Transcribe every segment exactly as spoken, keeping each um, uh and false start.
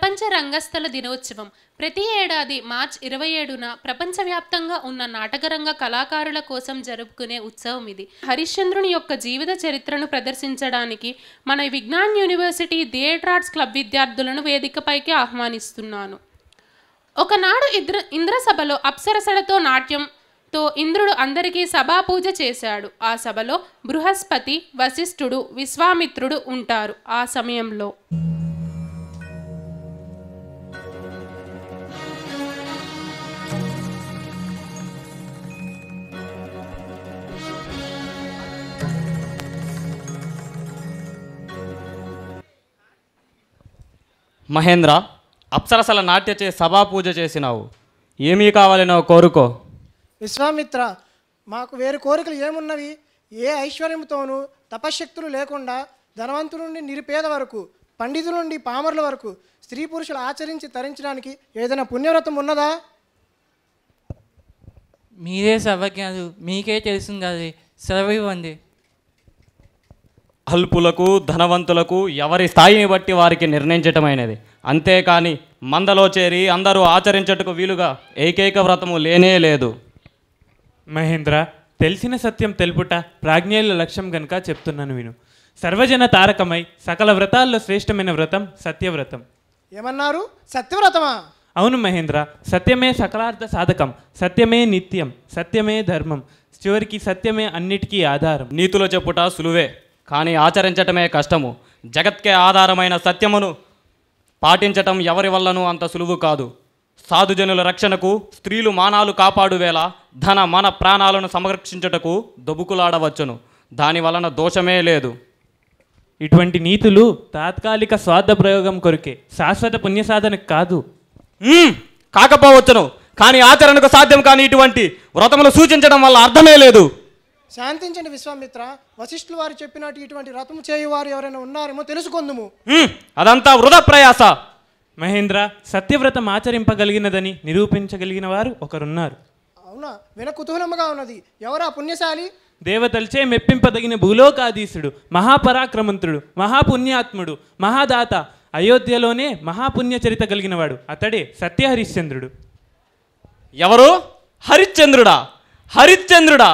ప్రపంచ రంగస్థల దినోత్సవం ప్రతి ఏడాది మార్చ్ ఇరవై ఏడున ప్రపంచవ్యాప్తంగా ఉన్న నాటకరంగ కళాకారుల కోసం జరుపుకునే ఉత్సవం ఇది. హరిశ్చంద్రుని యొక్క జీవిత చరిత్రను ప్రదర్శించడానికి మన Vignan university theatre arts club విద్యార్థులను వేదికపైకి ఆహ్వానిస్తున్నాను. ఒకనాడు ఇంద్ర ఇంద్రసభలో అప్సరసలతో నాట్యంతో ఇంద్రుడు అందరికీ సభాపూజ చేశాడు. ఆ సభలో బృహస్పతి, వశిష్ఠుడు, విశ్వామిత్రుడు ఉంటారు. ఆ సమయంలో మహేంద్ర, అప్సరసల నాట్యచే సభా పూజ చేసినావు. ఏమీ కావాలనో కోరుకో. విశ్వామిత్ర, మాకు వేరు కోరికలు ఏమున్నవి? ఏ ఐశ్వర్యంతోనూ తపశ్శక్తులు లేకుండా ధనవంతుల నుండి నిరుపేద వరకు, పండితుల నుండి పామరుల వరకు స్త్రీ పురుషులు ఆచరించి తరించడానికి ఏదైనా పుణ్యవ్రతం ఉన్నదా? మీరే సర్వజ్ఞాలు, మీకే తెలుసు కదా, సెలవు ఇవ్వండి. అల్పులకు ధనవంతులకు ఎవరి స్థాయిని బట్టి వారికి నిర్ణయించటమైనది. అంతేకాని మందలో చేరి అందరూ ఆచరించటకు వీలుగా ఏకైక వ్రతము లేనే లేదు. మహేంద్ర, తెలిసిన సత్యం తెలుపుట ప్రాజ్ఞేయుల లక్ష్యం గనుక చెప్తున్నాను విను. సర్వజన తారకమై సకల వ్రతాల్లో శ్రేష్టమైన వ్రతం సత్యవ్రతం. ఏమన్నారు? సత్యవ్రతమా? అవును మహేంద్ర, సత్యమే సకలార్థ సాధకం, సత్యమే నిత్యం, సత్యమే ధర్మం, చివరికి సత్యమే అన్నిటికీ ఆధారం. నీతులు చెప్పుట సులువే, కానీ ఆచరించటమే కష్టము. జగత్కే ఆధారమైన సత్యమును పాటించటం ఎవరి వల్లను అంత సులువు కాదు. సాధుజనుల రక్షణకు స్త్రీలు మానాలు కాపాడు వేళ ధన మన ప్రాణాలను సంరక్షించుటకు దొబుకులాడవచ్చును. దాని వలన దోషమే లేదు. ఇటువంటి నీతులు తాత్కాలిక స్వార్థ ప్రయోగం కొరికే, శాశ్వత పుణ్యసాధనకు కాదు. కాకపోవచ్చును, కానీ ఆచరణకు సాధ్యం కాని ఇటువంటి వ్రతములు సూచించడం వల్ల అర్థమే లేదు. శాంతించండి విశ్వామిత్ర. వశిష్ఠులు వారు చెప్పినట్టు ఇటువంటి వ్రతము చేయువారు ఎవరైనా ఉన్నారేమో తెలుసుకుందుము. అదంతా వృధా ప్రయాస. మహేంద్ర, సత్యవ్రతం ఆచరింపగలిగినదని నిరూపించగలిగిన వారు ఒకరున్నారు. అవునా? విన కుతూహలముగా ఉన్నది. ఎవరా పుణ్యశాలి? దేవతలచే మెప్పింపదగిన భూలోకాధీశుడు, మహాపరాక్రమంతుడు, మహాపుణ్యాత్ముడు, మహాదాత, అయోధ్యలోనే మహాపుణ్య చరిత కలిగినవాడు. అతడే సత్యహరిశ్చంద్రుడు. ఎవరు? హరిశ్చంద్రుడా? హరిశ్చంద్రుడా?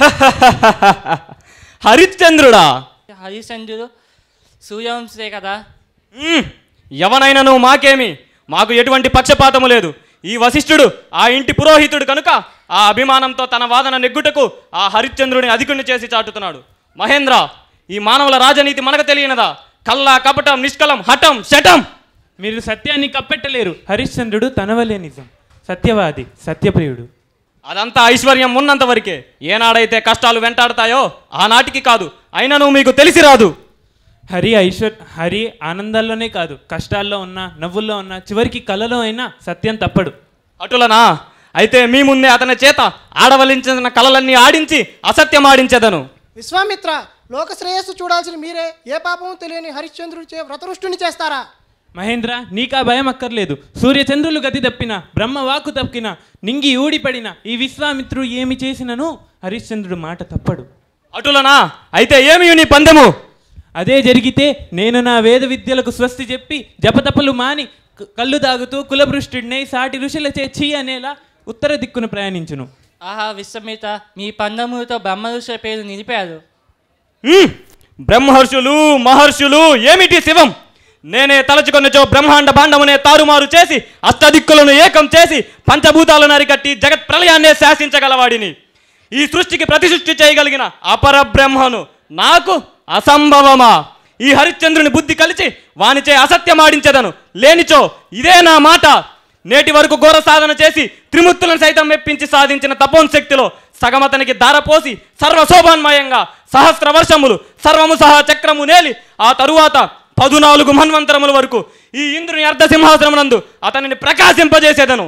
హరిశ్చంద్రుడా? హరిశ్చంద్రుడు సూర్యవంశే కదా. ఎవనైనను మాకేమి, మాకు ఎటువంటి పక్షపాతము లేదు. ఈ వశిష్ఠుడు ఆ ఇంటి పురోహితుడు కనుక ఆ అభిమానంతో తన వాదన నెగ్గుటకు ఆ హరిశ్చంద్రుడిని అధికుణ్ణి చేసి చాటుతున్నాడు. మహేంద్ర, ఈ మానవుల రాజనీతి మనకు తెలియనదా? కల్లా కపటం, నిష్కలం, హఠం, శఠం. మీరు సత్యాన్ని కప్పెట్టలేరు. హరిశ్చంద్రుడు తనవలే నిజం, సత్యవాది, సత్యప్రియుడు. అదంతా ఐశ్వర్యం ఉన్నంత వరకే. ఏనాడైతే కష్టాలు వెంటాడతాయో ఆనాటికి కాదు. అయినను మీకు తెలిసి రాదు. హరి ఐశ్వర్ హరి ఆనందాల్లోనే కాదు, కష్టాల్లో ఉన్నా, నవ్వుల్లో ఉన్నా, చివరికి కళలో అయినా సత్యం తప్పడు. అటులనా? అయితే మీ ముందే అతని చేత ఆడవలించిన కళలన్నీ ఆడించి అసత్యం ఆడించెదను. విశ్వామిత్ర, లోక శ్రేయస్సు చూడాల్సిన మీరే ఏ పాపము తెలియని హరిశ్చంద్రుడి చే వ్రతరుష్టుని చేస్తారా? మహేంద్ర, నీకా భయం అక్కర్లేదు. సూర్యచంద్రులు గతి తప్పిన, బ్రహ్మ వాక్కు తప్పిన, నింగి ఊడిపడిన ఈ విశ్వామిత్రుడు ఏమి చేసినను హరిశ్చంద్రుడు మాట తప్పడు. అటులనా? అయితే ఏమి నీ పందెము? అదే జరిగితే నేను నా వేద విద్యలకు స్వస్తి చెప్పి జపతపలు మాని కళ్ళు తాగుతూ కులభృష్టుడినై సాటి ఋషుల చేచి అనేలా ఉత్తర దిక్కున ప్రయాణించును. ఆహా విశ్వామిత్ర, మీ పందములతో బ్రహ్మ ఋషుల పేరు నిలిపారు. బ్రహ్మర్షులు, మహర్షులు ఏమిటి శివం? నేనే తలచుకొన్నచో బ్రహ్మాండ భాండమునే తారుమారు చేసి అష్టదిక్కులను ఏకం చేసి పంచభూతాలను అరికట్టి జగత్ ప్రళయాన్నే శాసించగలవాడిని. ఈ సృష్టికి ప్రతిసృష్టి చేయగలిగిన అపర బ్రహ్మను నాకు అసంభవమా? ఈ హరిశ్చంద్రుని బుద్ధి కలిసి వానిచే అసత్యమాడించెదను. లేనిచో ఇదే నా మాట. నేటి వరకు ఘోర సాధన చేసి త్రిమూర్తులను సైతం మెప్పించి సాధించిన తపోశక్తిలో సగమతనికి ధారపోసి సర్వశోభాన్మయంగా సహస్ర వర్షములు సర్వము సహా చక్రము నేలి ఆ తరువాత పదునాలుగు మన్వంతరముల వరకు ఈ ఇంద్రుని అర్ధసింహాసనమునందు అతనిని ప్రకాశింపజేసేదను.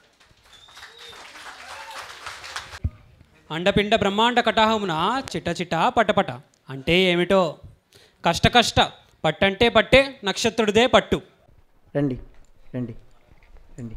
అండపిండ బ్రహ్మాండ కటాహమున చిట్ట చిట్ట పటపట అంటే ఏమిటో? కష్ట కష్ట పట్టంటే పట్టే నక్షత్రుడిదే పట్టు. రండి రండి రండి.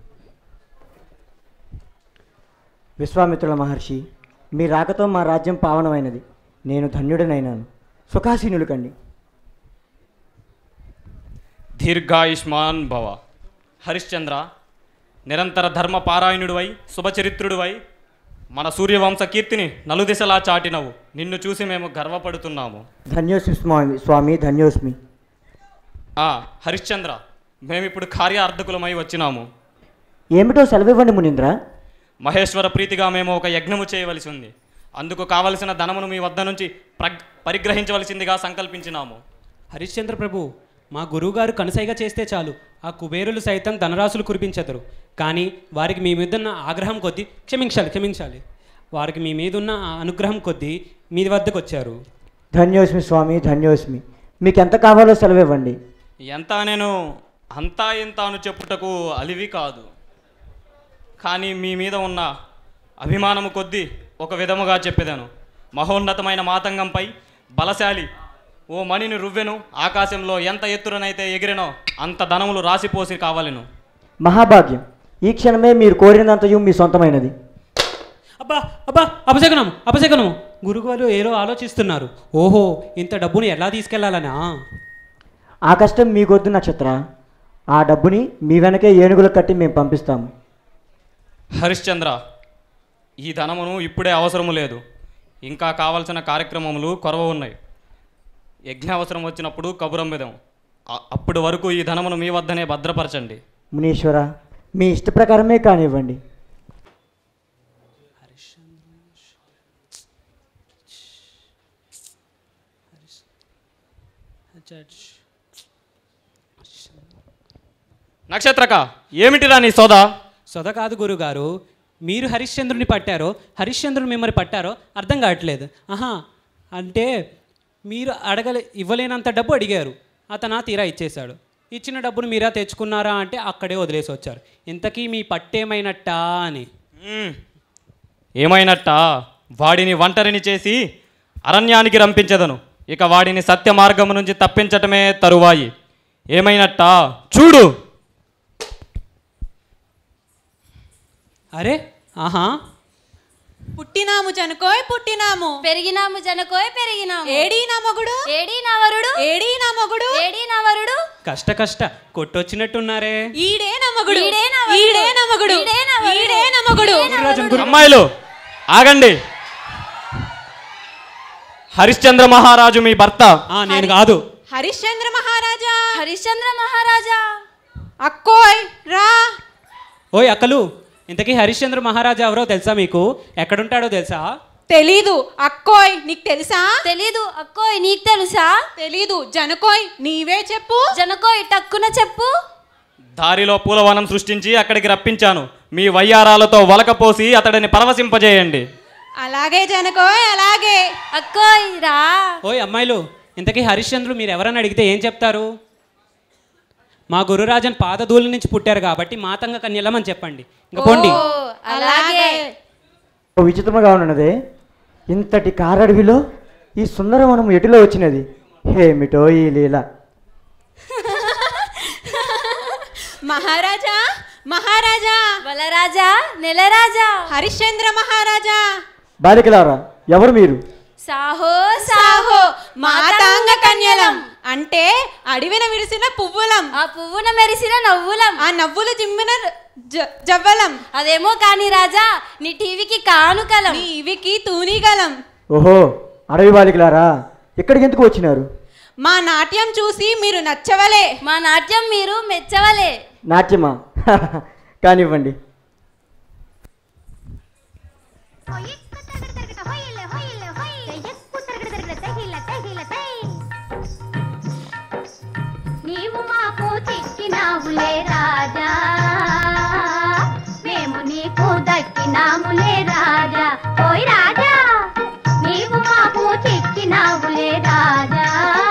విశ్వామిత్రుల మహర్షి, మీ రాకతో మా రాజ్యం పావనమైనది. నేను ధన్యుడనైనాను. సుఖాసీనులు కండి. దీర్ఘాయుష్మాన్ భవ. హరిశ్చంద్ర, నిరంతర ధర్మ పారాయణుడివై శుభచరిత్రుడివై మన సూర్యవంశ కీర్తిని నలుదిశలా చాటినవు. నిన్ను చూసి మేము గర్వపడుతున్నాము. ధన్యోస్మి స్వామి స్వామి ధన్యోస్మి. ఆ హరిశ్చంద్ర, మేమిప్పుడు కార్యార్థకులమై వచ్చినాము. ఏమిటో సెలవివ్వండి మునీంద్ర. మహేశ్వర ప్రీతిగా మేము ఒక యజ్ఞము చేయవలసి ఉంది. అందుకు కావలసిన ధనమును మీ వద్ద నుంచి ప్రగ్ పరిగ్రహించవలసిందిగా సంకల్పించినాము. హరిశ్చంద్ర ప్రభు, మా గురువుగారు కనుసైగా చేస్తే చాలు ఆ కుబేరులు సైతం ధనరాశులు కురిపించెదరు. కానీ వారికి మీ మీదున్న ఆగ్రహం కొద్దీ క్షమించాలి క్షమించాలి వారికి మీ మీదున్న ఆ అనుగ్రహం కొద్దీ మీ వద్దకు వచ్చారు. ధన్యోస్మి స్వామి ధన్యోస్మి. మీకు ఎంత కావాలో సెలవివ్వండి. ఎంత నేను అంతా ఇంత అను చెప్పుటకు అలివి కాదు, కానీ మీ మీద ఉన్న అభిమానము కొద్దీ ఒక విధముగా చెప్పేదాను. మహోన్నతమైన మాతంగంపై బలశాలి ఓ మణిని రువ్వెను, ఆకాశంలో ఎంత ఎత్తురనైతే ఎగిరెనో అంత ధనములు రాసిపోసి కావాలను. మహాభాగ్యం. ఈ క్షణమే మీరు కోరినంతయు మీ సొంతమైనది. అబ్బా అబ్బా అపశకనం అపశకనం గురుగారు ఏదో ఆలోచిస్తున్నారు. ఓహో, ఇంత డబ్బుని ఎలా తీసుకెళ్లాలనా? ఆ కష్టం మీకొద్దు నక్షత్ర. ఆ డబ్బుని మీ వెనకే ఏనుగులు కట్టి మేము పంపిస్తాము. హరిశ్చంద్ర, ఈ ధనమును ఇప్పుడే అవసరము లేదు. ఇంకా కావలసిన కార్యక్రమములు కొరవ ఉన్నాయి. యజ్ఞ అవసరం వచ్చినప్పుడు కబురంబిదాం. అప్పుడు వరకు ఈ ధనమును మీ వద్దనే భద్రపరచండి. మునీశ్వర, మీ ఇష్ట ప్రకారమే కానివ్వండి. నక్షత్రక, ఏమిటిరా నీ సోదా? సొద కాదు గురుగారు, మీరు హరిశ్చంద్రుని పట్టారో హరిశ్చంద్రుని మిమ్మల్ని పట్టారో అర్థం కావట్లేదు. ఆహా, అంటే మీరు అడగలే ఇవ్వలేనంత డబ్బు అడిగారు, అతను తీరా ఇచ్చేశాడు. ఇచ్చిన డబ్బును మీరా తెచ్చుకున్నారా అంటే అక్కడే వదిలేసి వచ్చారు. ఇంతకీ మీ పట్టేమైనట్టా అని. ఏమైనట్టా? వాడిని ఒంటరిని చేసి అరణ్యానికి రంపించదను. ఇక వాడిని సత్య మార్గము నుంచి తప్పించటమే తరువాయి. ఏమైనట్టా చూడు. అరే ఆహా, పుట్టినాము జనకోయ్ పుట్టినాము, పెరిగినాము జనకోయ్ పెరిగినాము. ఏడీ నా మొగుడు, ఏడీ నా వరుడు, ఏడీ నా మొగుడు, ఏడీ నా వరుడు. కష్ట కష్ట కొట్టొచ్చినట్టున్నారే. ఈడే నా మొగుడు, ఈడే నా వరుడు, ఈడే నా మొగుడు, ఈడే నా వరుడు, ఈడే నా మొగుడు. అమ్మాయిలు ఆగండి. హరిశ్చంద్ర మహారాజు మీ భర్త. ఆ నేను కాదు. హరిశ్చంద్ర మహారాజా, హరిశ్చంద్ర మహారాజా. అక్కోయ్ రా. ఓయ్ అక్కలు, ఇంతకీ హరిశ్చంద్ర మహారాజా ఎవరో తెలుసా మీకు? ఎక్కడుంటాడో తెలుసా? తెలీదు. అక్కోయ్ నీకు తెలుసా? తెలీదు. అక్కోయ్ నీకు తెలుసా? తెలీదు. జనకోయ్ నీవే చెప్పు. జనకోయ్ టక్కున చెప్పు. దారిలో పూలవనం సృష్టించి అక్కడికి రప్పించాను. మీ వయ్యారాలతో వలకపోసి అతడిని పరవశింపజేయండి. అలాగే జనకోయ్ అలాగే. అక్కోయ్ రా. ఓయ్ అమ్మాయిలు, ఇంతకీ హరిశ్చంద్రులు మీరు ఎవరని అడిగితే ఏం చెప్తారు? మా గురురాజన్ పాదధూళి నుంచి పుట్టారు కాబట్టి మాతంగ కన్యలమని చెప్పండి. ఇంకా పోండి. అలాగే. విచిత్రంగా ఉన్నదే, ఇంతటి కారడవిలో ఈ సుందరవనం ఎటులో వచ్చినది? ఏమిటో ఈ లీల. మహారాజా మహారాజా, బలరాజా నెలరాజా, హరిశ్చంద్ర మహారాజా. బాలికలారా, ఎవరు మీరు? సాహో సాహో మాతాంగ కన్యలం అంటే అడవిన విరిసిన పువ్వులం, ఆ పువ్వున మెరిసిన నవ్వులం, ఆ నవ్వులు జిమ్మిన జ- జవ్వలం, అదేమో కాని రాజా నీ టీవీకి కానుకలం, నీ ఇవికి తూనిగలం. ఓహో, అడవి బాలికలారా, ఇక్కడికి ఎందుకు వచ్చినారు? మా నాట్యం చూసి మీరు నచ్చవలే. మా నాట్యం మీరు మెచ్చవలే. నాట్యమా? కానివ్వండి. నీవు మాకు చిక్కినావులే రాజా, మేము నీకు దక్కినాములే రాజా. ఓయ్ రాజా, నీవు మాకు చిక్కినావులే రాజా,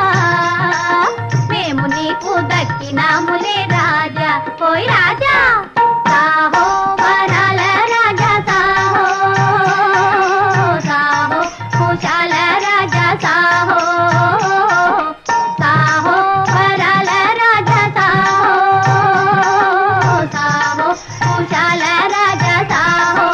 మేము నీకు దక్కినాములే రాజా. ఓయ్ రాజా, సాహో వరాల రాజా, సాహో సాహో కుశాల రాజా, సాహో సాహో వరాల రాజా, సాహో సాహో కుశాల రాజా, సాహో.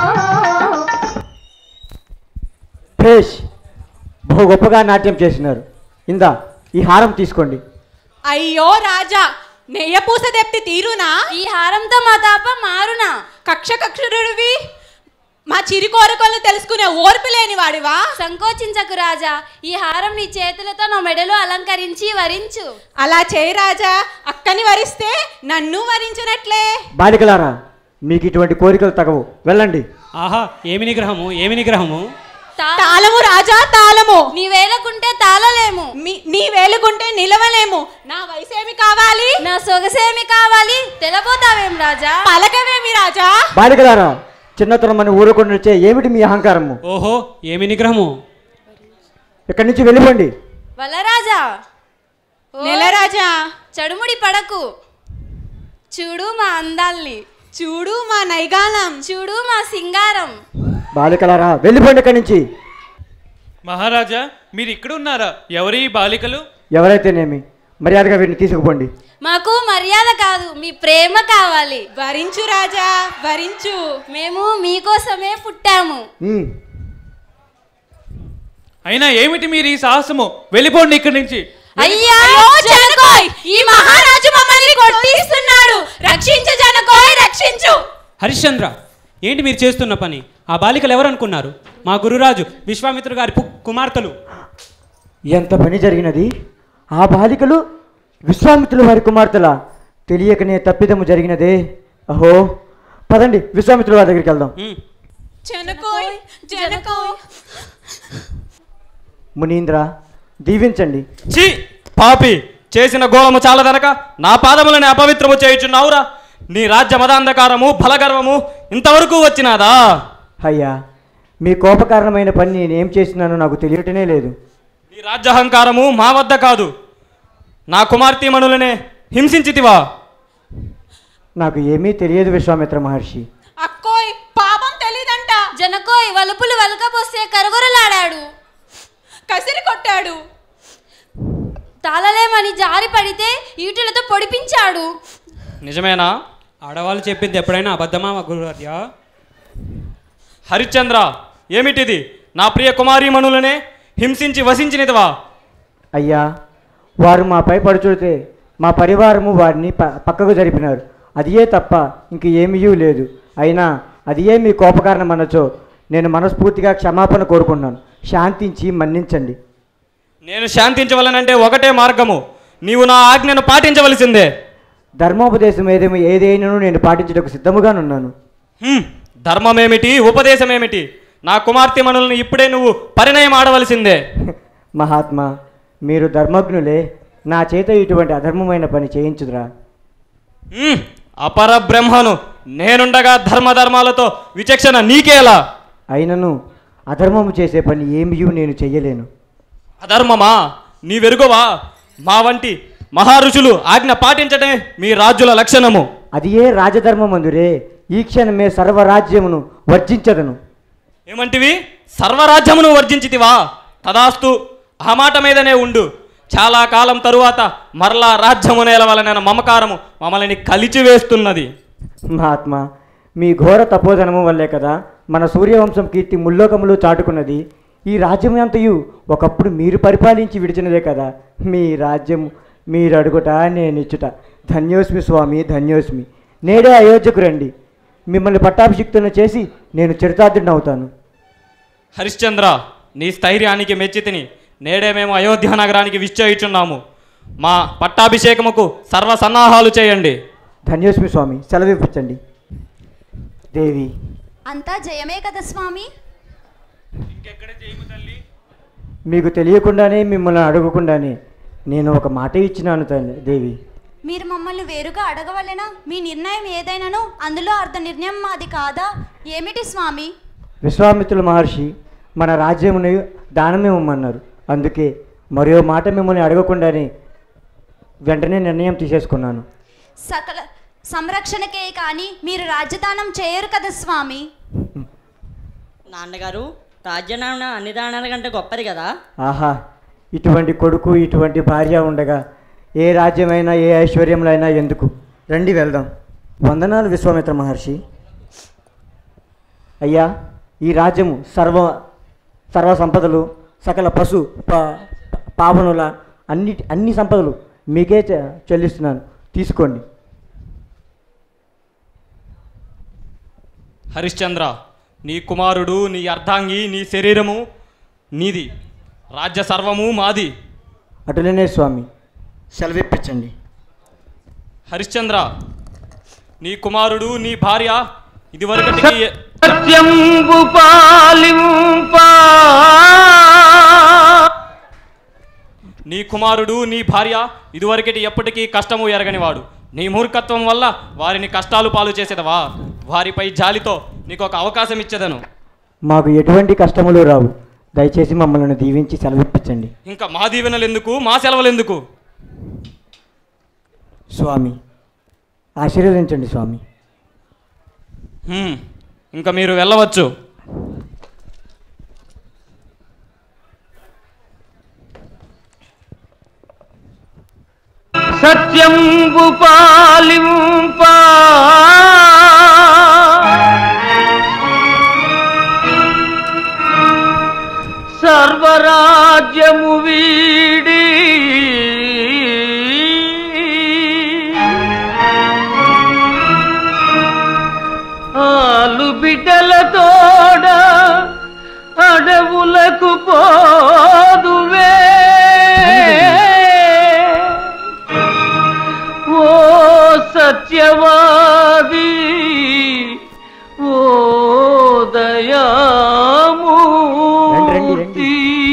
భేష్, బహు గొప్పగా నాట్యం చేసినారు. ఇందా ఈ హారం తీసుకోండి. అయ్యో రాజా, నెయ్యపూస దెప్తి తీరునా? ఈ హారంతో మా తాప మారునా? కక్ష కక్షుడివి, మా చిరి కోరికలను తెలుసుకునే ఓర్పు లేని వాడివా? సంకోచించకు రాజా, ఈ హారం నీ చేతులతో నా మెడలో అలంకరించి వరించు. అలా చేయి రాజా, అక్కని వరిస్తే నన్ను వరించినట్లే. బాలికలారా, మీకు ఇటువంటి కోరికలు తగవు, వెళ్ళండి. ఆహా, ఏమి నిగ్రహము, ఏమి నిగ్రహము! తాళము రాజా, తాళము. నీ వేలకుంటే తాళలేము, నీ వేలుకుంటే నిలవలేము. నా వయసేమి కావాలి? నా సొగసేమి కావాలి? తెలబోతావేం రాజా? పలకవేమి రాజా? బాలికలారా, చిన్నతనం అని ఊరుకొని వచ్చే ఏమిటి మీ అహంకారము? ఓహో, ఏమి నిగ్రహము! ఇక్కడి నుంచి వెళ్ళిపోండి. వలరాజా, నెలరాజా, చడుముడి పడకు. చూడు మా అందాల్ని, చూడు మా నైగాలం, చూడు మా సింగారం. బాలికలారా, వెళ్ళిపోండి ఇక్కడి నుంచి. మహారాజా, మీరు ఇక్కడ ఉన్నారా? ఎవరి బాలికలు? ఎవరైతేనేమి, మర్యాదగా వీరిని తీసుకుపోండి. మాకు మర్యాద కాదు, మీ ప్రేమ కావాలి. వరించు రాజా, వరించు. మేము మీకోసమే పుట్టాము. ఉమ్. అయినా ఏమిటి మీరు ఈ సాహసము? వెళ్ళిపోండి ఇక్కడి నుంచి. అయ్యా జనకోయ్, ఈ మహారాజు మమ్మల్ని కొట్టిస్తున్నాడు. రక్షించు జనకోయ్, రక్షించు. హరిశ్చంద్ర, ఏంటి మీరు చేస్తున్న పని? ఆ బాలికలు ఎవరు అనుకున్నారు? మా గురురాజు విశ్వామిత్ర గారి పు- కుమార్తెలు. ఎంత పని జరిగినది! ఆ బాలికలు విశ్వామిత్రుల వారి కుమార్తెల తెలియకనే తప్పిదము జరిగినదే. అహో, పదండి విశ్వామిత్రుల వారి దగ్గరికి వెళ్దాం. జనకోయ్, జనకోయ్. మునీంద్ర, దీవించండి. ఛీ పాపి, చేసిన ఘోరము చాలదనక నా పాదములని అపవిత్రము చేయుచున్నావురా. నీ రాజ్య మదాంధకారము బలగర్వము ఇంతవరకు వచ్చినాదా? అయ్యా, మీ కోపకారణమైన పని నేనేం చేసినానో నాకు తెలియటనే లేదు. నీ రాజ్యాహంకారము మా వద్ద కాదు, నా కుమార్తెమణులనే హింసించితివా? నాకు ఏమీ తెలియదు విశ్వామిత్ర మహర్షి. అక్కోయ్, పాపం తెలీదంట. జనకోయ్ వలుపులు వలకపోస్తే కరుగురలాడాడు, కసిరి కొట్టాడు. తాళలేమని జారి పడితే ఈటులతో పొడిపించాడు. నిజమేనా? ఆడవాళ్ళు చెప్పింది ఎప్పుడైనా అబద్ధమా మా గురువర్య? హరిశ్చంద్ర, ఏమిటిది? నా ప్రియ కుమారీమణులనే హింసించి వసించినదివా? అయ్యా, వారు మాపై పడుచుడితే మా పరివారము వారిని ప పక్కకు జరిపినారు. అదియే తప్ప ఇంక ఏమీ లేదు. అయినా అదియే మీ కోపకారణం అనొచ్చో నేను మనస్ఫూర్తిగా క్షమాపణ కోరుకున్నాను. శాంతించి మన్నించండి. నేను శాంతించవలనంటే ఒకటే మార్గము, నీవు నా ఆజ్ఞను పాటించవలసిందే. ధర్మోపదేశం ఏదేమో ఏదైనాను నేను పాటించడానికి సిద్ధముగానున్నాను. హ్మ్, ధర్మమేమిటి, ఉపదేశమేమిటి? నా కుమార్తెమణులను ఇప్పుడే నువ్వు పరిణయం ఆడవలసిందే. మహాత్మా, మీరు ధర్మజ్ఞులే, నా చేత ఇటువంటి అధర్మమైన పని చేయించుదురా? హ్మ్, అపర బ్రహ్మను నేనుండగా ధర్మధర్మాలతో విచక్షణ నీకేలా? అయినను అధర్మము చేసే పని ఏమీ నేను చెయ్యలేను. అధర్మమా? నీ వెరుగవా? మా వంటి మహారుషులు ఆజ్ఞ పాటించటమే మీ రాజుల లక్షణము. అది ఏ రాజధర్మమందురే, ఈ క్షణమే సర్వరాజ్యమును వర్జించదను. ఏమంటివి? సర్వరాజ్యమును వర్జించితివా? తదాస్తు, ఆ మాట మీదనే ఉండు. చాలా కాలం తరువాత మరలా రాజ్యము నేలవలన మమకారము మమ్మల్ని కలిచివేస్తున్నది. మహాత్మా, మీ ఘోర తపోధనము వల్లే కదా మన సూర్యవంశం కీర్తి ముల్లోకములు చాటుకున్నది. ఈ రాజ్యం అంతయు ఒకప్పుడు మీరు పరిపాలించి విడిచినదే కదా. మీ రాజ్యము మీరు అడుగుట నేనిచ్చుట. ధన్యోస్మి స్వామి, ధన్యోస్మి. నేడే అయోధ్యకు రండి, మిమ్మల్ని పట్టాభిషిక్తులను చేసి నేను చరితార్థుడిని అవుతాను. హరిశ్చంద్ర, నీ స్థైర్యానికి మెచ్చితిని. నేడే మేము అయోధ్య నగరానికి విశ్చయించున్నాము. మా పట్టాభిషేకముకు సర్వ సన్నాహాలు చేయండి. ధన్యోస్మి స్వామి, సెలవిప్పించండి. దేవి, అంతా జయమే కదా స్వామి. మీకు తెలియకుండానే మిమ్మల్ని అడగకుండానే నేను ఒక మాట ఇచ్చినాను తల్లి దేవి. మీరు మమ్మల్ని వేరుగా అడగవలెనా? మీ నిర్ణయం ఏదైనాను అందులో అర్ధ నిర్ణయం మాది కాదా? ఏమిటి స్వామి? విశ్వామిత్రుల మహర్షి మన రాజ్యమును దానమివ్వమన్నారు. అందుకే మరో మాట మిమ్మల్ని అడగకుండానే వెంటనే నిర్ణయం తీసేసుకున్నాను. సకల సంరక్షణకే కానీ మీరు రాజధానం చేయరు కదా స్వామి. నాన్నగారు, రాజ్యదానం అన్ని దానాల కంటే గొప్పది కదా. ఆహా, ఇటువంటి కొడుకు ఇటువంటి భార్య ఉండగా ఏ రాజ్యమైనా ఏ ఐశ్వర్యంలో అయినా ఎందుకు? రండి వెళ్దాం. వందనాలు విశ్వామిత్ర మహర్షి. అయ్యా, ఈ రాజ్యము సర్వ సర్వ సంపదలు, సకల పశు పా పావనుల అన్ని అన్ని సంపదలు మీకే చె- చెల్లిస్తున్నాను. తీసుకోండి. హరిశ్చంద్ర, నీ కుమారుడు, నీ అర్ధాంగి, నీ శరీరము నీది, రాజ్య సర్వము మాది. అటులనే స్వామి, సెలవిప్పించండి. హరిశ్చంద్ర, నీ కుమారుడు, నీ భార్య ఇదివరకటి సత్యంబు పాలింపా నీ కుమారుడు, నీ భార్య ఇదివరకటి ఎప్పటికీ కష్టము ఎరగనివాడు. నీ మూర్ఖత్వం వల్ల వారిని కష్టాలు పాలు చేసేదవా? వారిపై జాలితో నీకు ఒక అవకాశం ఇచ్చేదను. మాకు ఎటువంటి కష్టములు రావు. దయచేసి మమ్మల్ని దీవించి సెలవిప్పించండి. ఇంకా మా దీవెనలు ఎందుకు, మా సెలవులు ఎందుకు? స్వామి, ఆశీర్వదించండి స్వామి. హ్మ్, ఇంకా మీరు వెళ్ళవచ్చు. సత్యంబు పాలింపా సర్వరాజ్యము వీడి ఆలు బిడ్డలతోడ అడవులకు పోదువే. ఓ సత్యవాది, ఓ దయామూర్తి.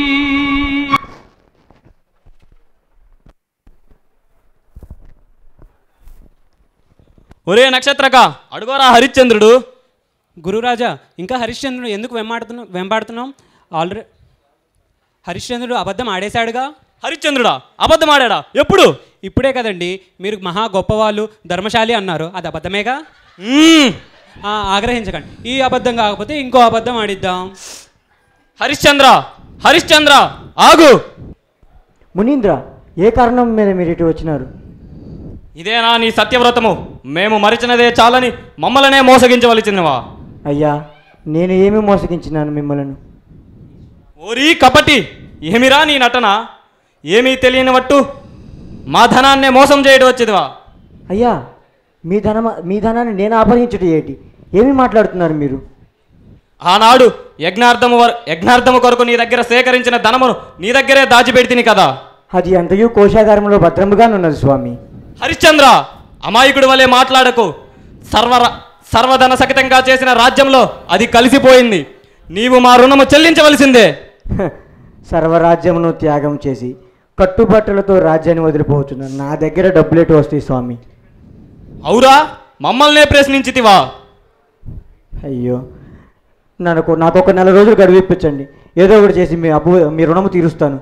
ఒరే నక్షత్రక, అడుగోరా హరిశ్చంద్రుడు. గురురాజా, ఇంకా హరిశ్చంద్రుడు ఎందుకు వెంబాడుతున్నాం వెంబాడుతున్నాం ఆల్రెడీ హరిశ్చంద్రుడు అబద్ధం ఆడేశాడుగా. హరిశ్చంద్రుడా అబద్ధం ఆడాడా? ఎప్పుడు? ఇప్పుడే కదండి. మీరు మహా గొప్పవాళ్ళు, ధర్మశాలి అన్నారు. అది అబద్ధమేగా. ఆగ్రహించకండి. ఈ అబద్ధం కాకపోతే ఇంకో అబద్ధం ఆడిద్దాం. హరిశ్చంద్ర, హరిశ్చంద్ర ఆగు. మునీంద్ర, ఏ కారణం మీద మీరు ఇటు వచ్చినారు? ఇదేనా నీ సత్యవ్రతము? మేము మరిచినదే చాలని మమ్మల్నే మోసగించవలసినవా? అయ్యా, నేను ఏమి మోసగించినాను మిమ్మల్ని? ఓరి కపటి, ఏమిరా నీ నటన? ఏమీ తెలియనివట్టు మా ధనాన్నే మోసం చేయడం వచ్చేదివా? అయ్యా, మీ ధన మీ ధనాన్ని నేను అపహరించడం ఏంటి? ఏమి మాట్లాడుతున్నారు మీరు? ఆనాడు యజ్ఞార్థము యజ్ఞార్థము కొరకు నీ దగ్గర సేకరించిన ధనమును నీ దగ్గరే దాచిపెడితిని కదా. అది అంతయు కోశాగారంలో భద్రముగానున్నది స్వామి. హరిశ్చంద్ర, అమాయకుడి వలె మాట్లాడకు. సర్వర సర్వధన సహితంగా చేసిన రాజ్యంలో అది కలిసిపోయింది. నీవు మా రుణము చెల్లించవలసిందే. సర్వరాజ్యమును త్యాగం చేసి కట్టుబట్టలతో రాజ్యాన్ని వదిలిపోతున్నాను. నా దగ్గర డబ్బులేటు వస్తాయి స్వామి. అవురా, మమ్మల్నే ప్రశ్నించితివా? అయ్యో, నాకు నాకు ఒక నెల రోజులు గడువు ఇప్పించండి. ఏదో ఒకటి చేసి మీ అప్పు మీ రుణము తీరుస్తాను.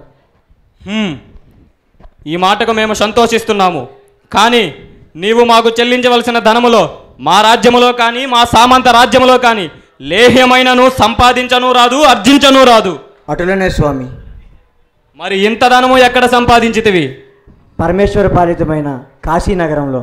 ఈ మాటకు మేము సంతోషిస్తున్నాము. కానీ నీవు మాకు చెల్లించవలసిన ధనములో మా రాజ్యములో కానీ మా సామంత రాజ్యములో కానీ లేహ్యమైనను సంపాదించను రాదు, అర్జించను రాదు. అటులనే స్వామి. మరి ఇంత ధనము ఎక్కడ సంపాదించితివి? పరమేశ్వర పాలితమైన కాశీనగరంలో.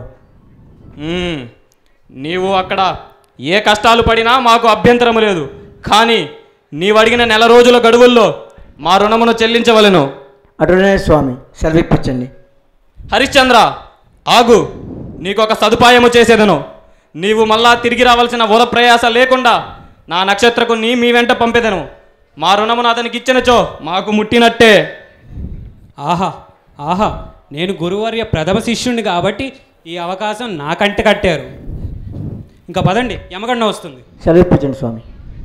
నీవు అక్కడ ఏ కష్టాలు పడినా మాకు అభ్యంతరము లేదు. కానీ నీవు అడిగిన నెల రోజుల గడువుల్లో మా రుణమును చెల్లించవలెను. అటులనే స్వామి, సెలవిప్పించండి. హరిశ్చంద్ర ఆగు, నీకొక సదుపాయము చేసేదను. నీవు మళ్ళా తిరిగి రావాల్సిన వర ప్రయాస లేకుండా నా నక్షత్రకు నీ మీ వెంట పంపేదను. మా రుణమును అతనికి ఇచ్చినచో మాకు ముట్టినట్టే. ఆహా ఆహా, నేను గురువర్య ప్రథమ శిష్యుణ్ణి కాబట్టి ఈ అవకాశం నాకంట కట్టారు. ఇంకా పదండి, యమగండ వస్తుంది. సెలవిప్పించండి స్వామి.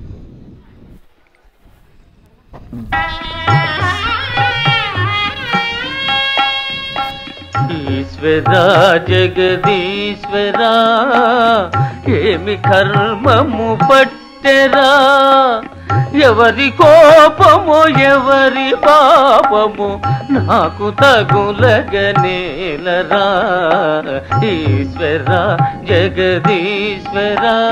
ఈశ్వరా జగదీశ్వరా, ఏమి కర్మము పట్టెరా, ఎవరి కోపము ఎవరి పాపము నాకు తగులగనేలరా. ఈశ్వరా జగదీశ్వరా,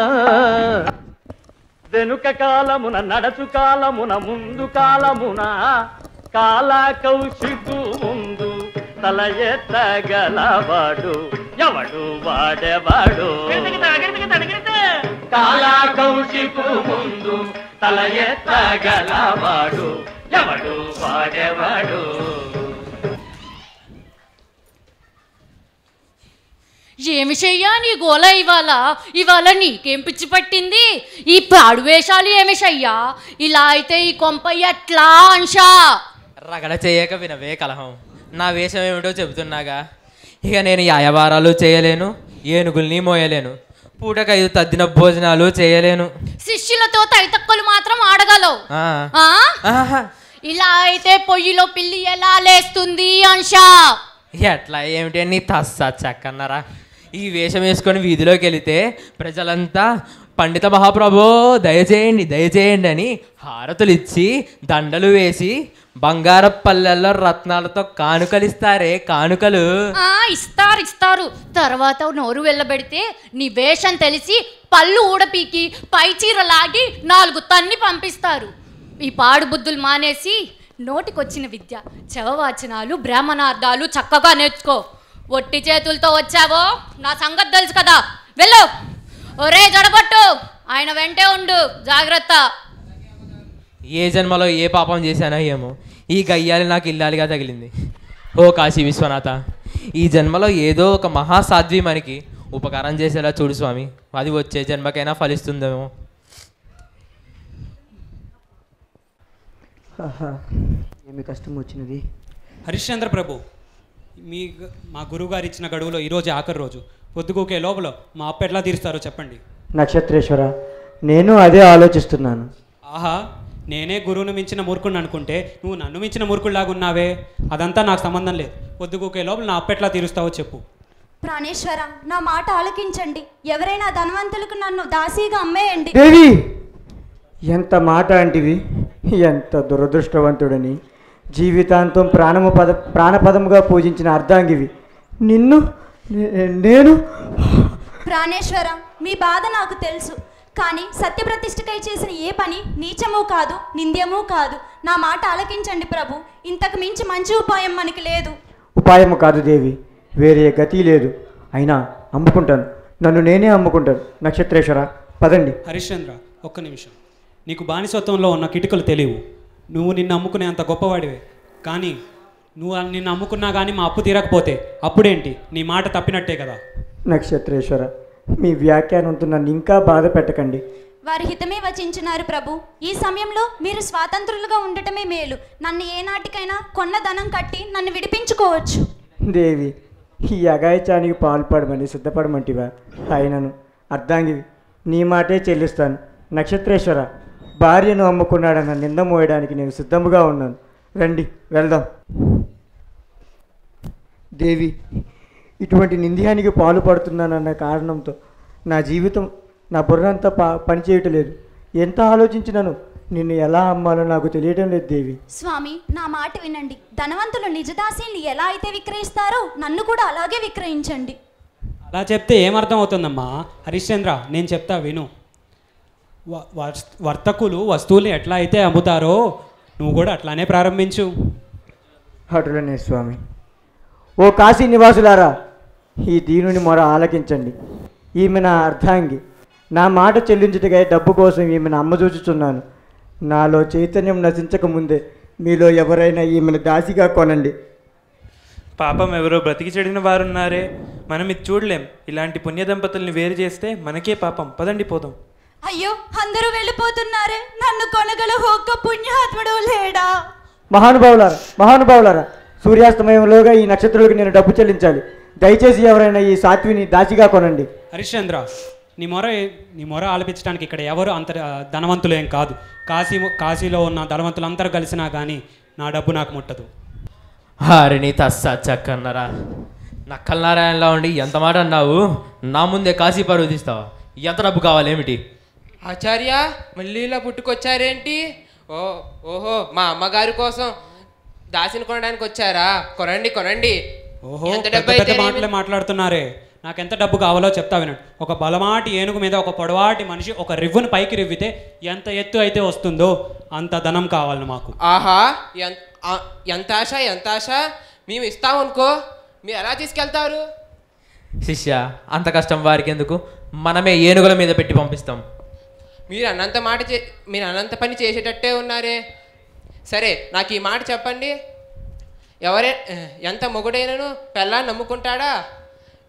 వెనుక కాలమున నడచు కాలమున ముందు కాలమున కాల కౌశికు ముందు తల ఎత్తగలవాడు ఎవడు వాడెవాడు. కాల కౌశికు ముందు తల ఎత్తగలవాడు ఎవడు వాడెవాడు. ఏమి చెయ్యా నీ గోల ఇవాళ ఇవాళ నీకేం పిచ్చి పట్టింది? ఈ పాడు వేషాలు ఏమి చెయ్యా? ఇలా అయితే ఈ కొంప ఎట్లా అంశా? రగడ చేయక వినవే కలహం. నా వేషం ఏమిటో చెబుతున్నాగా. ఇక నేను యాయవారాలు చేయలేను, ఏనుగుల్ని మోయలేను, పూటకైదు తద్దిన భోజనాలు చేయలేను. శిష్యులతో తైతక్కలు మాత్రం ఆడగలవు. ఇలా అయితే పొయ్యిలో పిల్లి ఎలా లేస్తుంది అంశా? ఎట్లా ఏమిటి నీ తస్సా చక్కన్నారా. ఈ వేషం వేసుకొని వీధిలోకి వెళితే ప్రజలంతా పండిత మహాప్రభో దయచేయండి దయచేయండి అని హారతులు ఇచ్చి దండలు వేసి బంగార పల్లెల్లో రత్నాలతో కానుకలిస్తారే కానుకలు. ఇస్తారు ఇస్తారు తర్వాత నోరు వెళ్ళబెడితే నీ వేషం తెలిసి పళ్ళు ఊడపీకి పై చీర లాగి నాలుగు తన్ని పంపిస్తారు. ఈ పాడు బుద్ధులు మానేసి నోటికొచ్చిన విద్య చవవాచనాలు బ్రాహ్మణార్థాలు చక్కగా నేర్చుకో. ఒట్టి చేతులతో వచ్చావో నా సంగతి తెలుసు కదా. వెళ్ళు. ఒరే జడపట్టు, ఆయన వెంటే ఉండు, జాగ్రత్త. ఏ జన్మలో ఏ పాపం చేశానో ఏమో ఈ గయ్యాలి నాకు ఇల్లాలిగా తగిలింది. ఓ కాశీ విశ్వనాథ, ఈ జన్మలో ఏదో ఒక మహాసాధ్వి మనకి ఉపకారం చేసేలా చూడు స్వామి. అది వచ్చే జన్మకైనా ఫలిస్తుందేమో. ఏమి కష్టం వచ్చినది. హరిశ్చంద్ర ప్రభు, మీ మా గురువుగారు ఇచ్చిన గడువులో ఈరోజు ఆఖరి రోజు. పొద్దుగూకే లోపల మా అప్పు ఎట్లా తీరుస్తారో చెప్పండి. నక్షత్రేశ్వర, నేను అదే ఆలోచిస్తున్నాను. ఆహా, నేనే గురువును మించిన మూర్ఖుడిని అనుకుంటే నువ్వు నన్ను మించిన మూర్ఖుడిలాగా ఉన్నావే. అదంతా నాకు సంబంధం లేదు. పొద్దుగూకే లోపల నా అప్పు ఎట్లా తీరుస్తావో చెప్పు. ప్రాణేశ్వర, నా మాట ఆలకించండి. ఎవరైనా ధనవంతులకు నన్ను దాసీగా అమ్మేయండి. దేవి, ఎంత మాట అంటివి. ఎంత దురదృష్టవంతుడని. జీవితాంతం ప్రాణము పద ప్రాణపదముగా పూజించిన అర్ధాంగివి నిన్ను నేను. ప్రాణేశ్వర, మీ బాధ నాకు తెలుసు. కానీ సత్యప్రతిష్ఠకై చేసిన ఏ పని నీచము కాదు, నింద్యము కాదు. నా మాట ఆలకించండి ప్రభు. ఇంతకు మించి మంచి ఉపాయం మనకి లేదు. ఉపాయము కాదు దేవి, వేరే గతి లేదు. అయినా అమ్ముకుంటాను, నన్ను నేనే అమ్ముకుంటాను. నక్షత్రేశ్వర, పదండి. హరిశ్చంద్ర, ఒక్క నిమిషం. నీకు బానిసత్వంలో ఉన్న కిటికలు తెలియవు. నువ్వు నిన్ను అమ్ముకునే అంత గొప్పవాడివే. కానీ నువ్వు నిన్ను అమ్ముకున్నా కానీ మా అప్పు తీరకపోతే అప్పుడేంటి? నీ మాట తప్పినట్టే కదా. నక్షత్రేశ్వర, మీ వ్యాఖ్యానంతో నన్ను ఇంకా బాధ పెట్టకండి. వారి హితమే వచించినారు ప్రభు. ఈ సమయంలో మీరు స్వాతంత్రులుగా ఉండటమే మేలు. నన్ను ఏనాటికైనా కొన్న ధనం కట్టి నన్ను విడిపించుకోవచ్చు. దేవి, ఈ అగాయచానికి పాల్పడమని సిద్ధపడమంటివా? అయినను అర్ధాంగివి, నీ మాటే చెల్లిస్తాను. నక్షత్రేశ్వర, భార్యను అమ్ముకున్నాడన్న నింద మోయడానికి నేను సిద్ధముగా ఉన్నాను. రండి వెళ్దాం. దేవి, ఇటువంటి నింద్యానికి పాలు పడుతున్నానన్న కారణంతో నా జీవితం, నా బుర్రంతా పా పనిచేయటలేదు. ఎంత ఆలోచించినాను నిన్ను ఎలా అమ్మాలో నాకు తెలియటం లేదు దేవి. స్వామి, నా మాట వినండి. ధనవంతులు నిజదాసీల్ని ఎలా అయితే విక్రయిస్తారో నన్ను కూడా అలాగే విక్రయించండి. అలా చెప్తే ఏమర్థం అవుతుందమ్మా? హరిశ్చంద్ర, నేను చెప్తా విను. వర్తకులు వస్తువులు ఎట్లా అయితే అమ్ముతారో నువ్వు కూడా అట్లానే ప్రారంభించు. అటులనే స్వామి. ఓ కాశీ నివాసులారా, ఈ దీనుని మొర ఆలకించండి. ఈమె నా అర్ధాంగి. నా మాట చెల్లించుటగా డబ్బు కోసం ఈమెను అమ్మజూచుచున్నాను. నాలో చైతన్యం నశించకముందే మీలో ఎవరైనా ఈమెను దాసిగా కొనండి. పాపం ఎవరో బ్రతికి చెడిన వారున్నారే, మనం ఇది చూడలేం. ఇలాంటి పుణ్య దంపతుల్ని వేరు చేస్తే మనకే పాపం. పదండి పోదాం. అయ్యో, అందరూ వెళ్ళిపోతున్నారే. నన్ను కొనగల ఒక్క పుణ్యాత్ముడు లేడా? మహానుభావులారా మహానుభావులారా సూర్యాస్తమయంలోగా ఈ నక్షత్రాలకు నేను డబ్బు చెల్లించాలి. దయచేసి ఎవరైనా ఈ సాత్విని దాచిగా కొనండి. హరిశ్చంద్ర, నీ మొర నీ మొర ఆలపించడానికి ఇక్కడ ఎవరు అంత ధనవంతులు ఏం కాదు. కాశీ కాశీలో ఉన్న ధనవంతులందరూ కలిసినా కానీ నా డబ్బు నాకు ముట్టదు. హారిని తస్సా చక్కన్నరా. నక్కల నారాయణలా ఉండి ఎంత మాట అన్నావు. నా ముందే కాశీ పరువు తీస్తావా? ఎంత డబ్బు కావాలేమిటి? ఆచార్య, మళ్ళీ ఇలా పుట్టుకొచ్చారేంటి? ఓ ఓహో మా అమ్మగారి కోసం దాసిని కొనడానికి వచ్చారా? కొనండి కొనండి. ఓహో, పెద్ద పెద్ద మాటలే మాట్లాడుతున్నారే. నాకు ఎంత డబ్బు కావాలో చెప్తా వినండి. ఒక బలమాటి ఏనుగు మీద ఒక పొడవాటి మనిషి ఒక రివ్వును పైకి రివ్వితే ఎంత ఎత్తు అయితే వస్తుందో అంత ధనం కావాలి మాకు. ఆహా, ఎంత ఆశ ఎంత ఆశ. మేము ఇస్తామనుకో, మీరు ఎలా తీసుకెళ్తారు? శిష్య, అంత కష్టం వారికి ఎందుకు? మనమే ఏనుగుల మీద పెట్టి పంపిస్తాం. మీరు అనంత మాట చే మీరు అనంత పని చేసేటట్టే ఉన్నారే. సరే, నాకు ఈ మాట చెప్పండి. ఎవరే ఎంత మొగుడైనను పెళ్ళాన్ని నమ్ముకుంటాడా?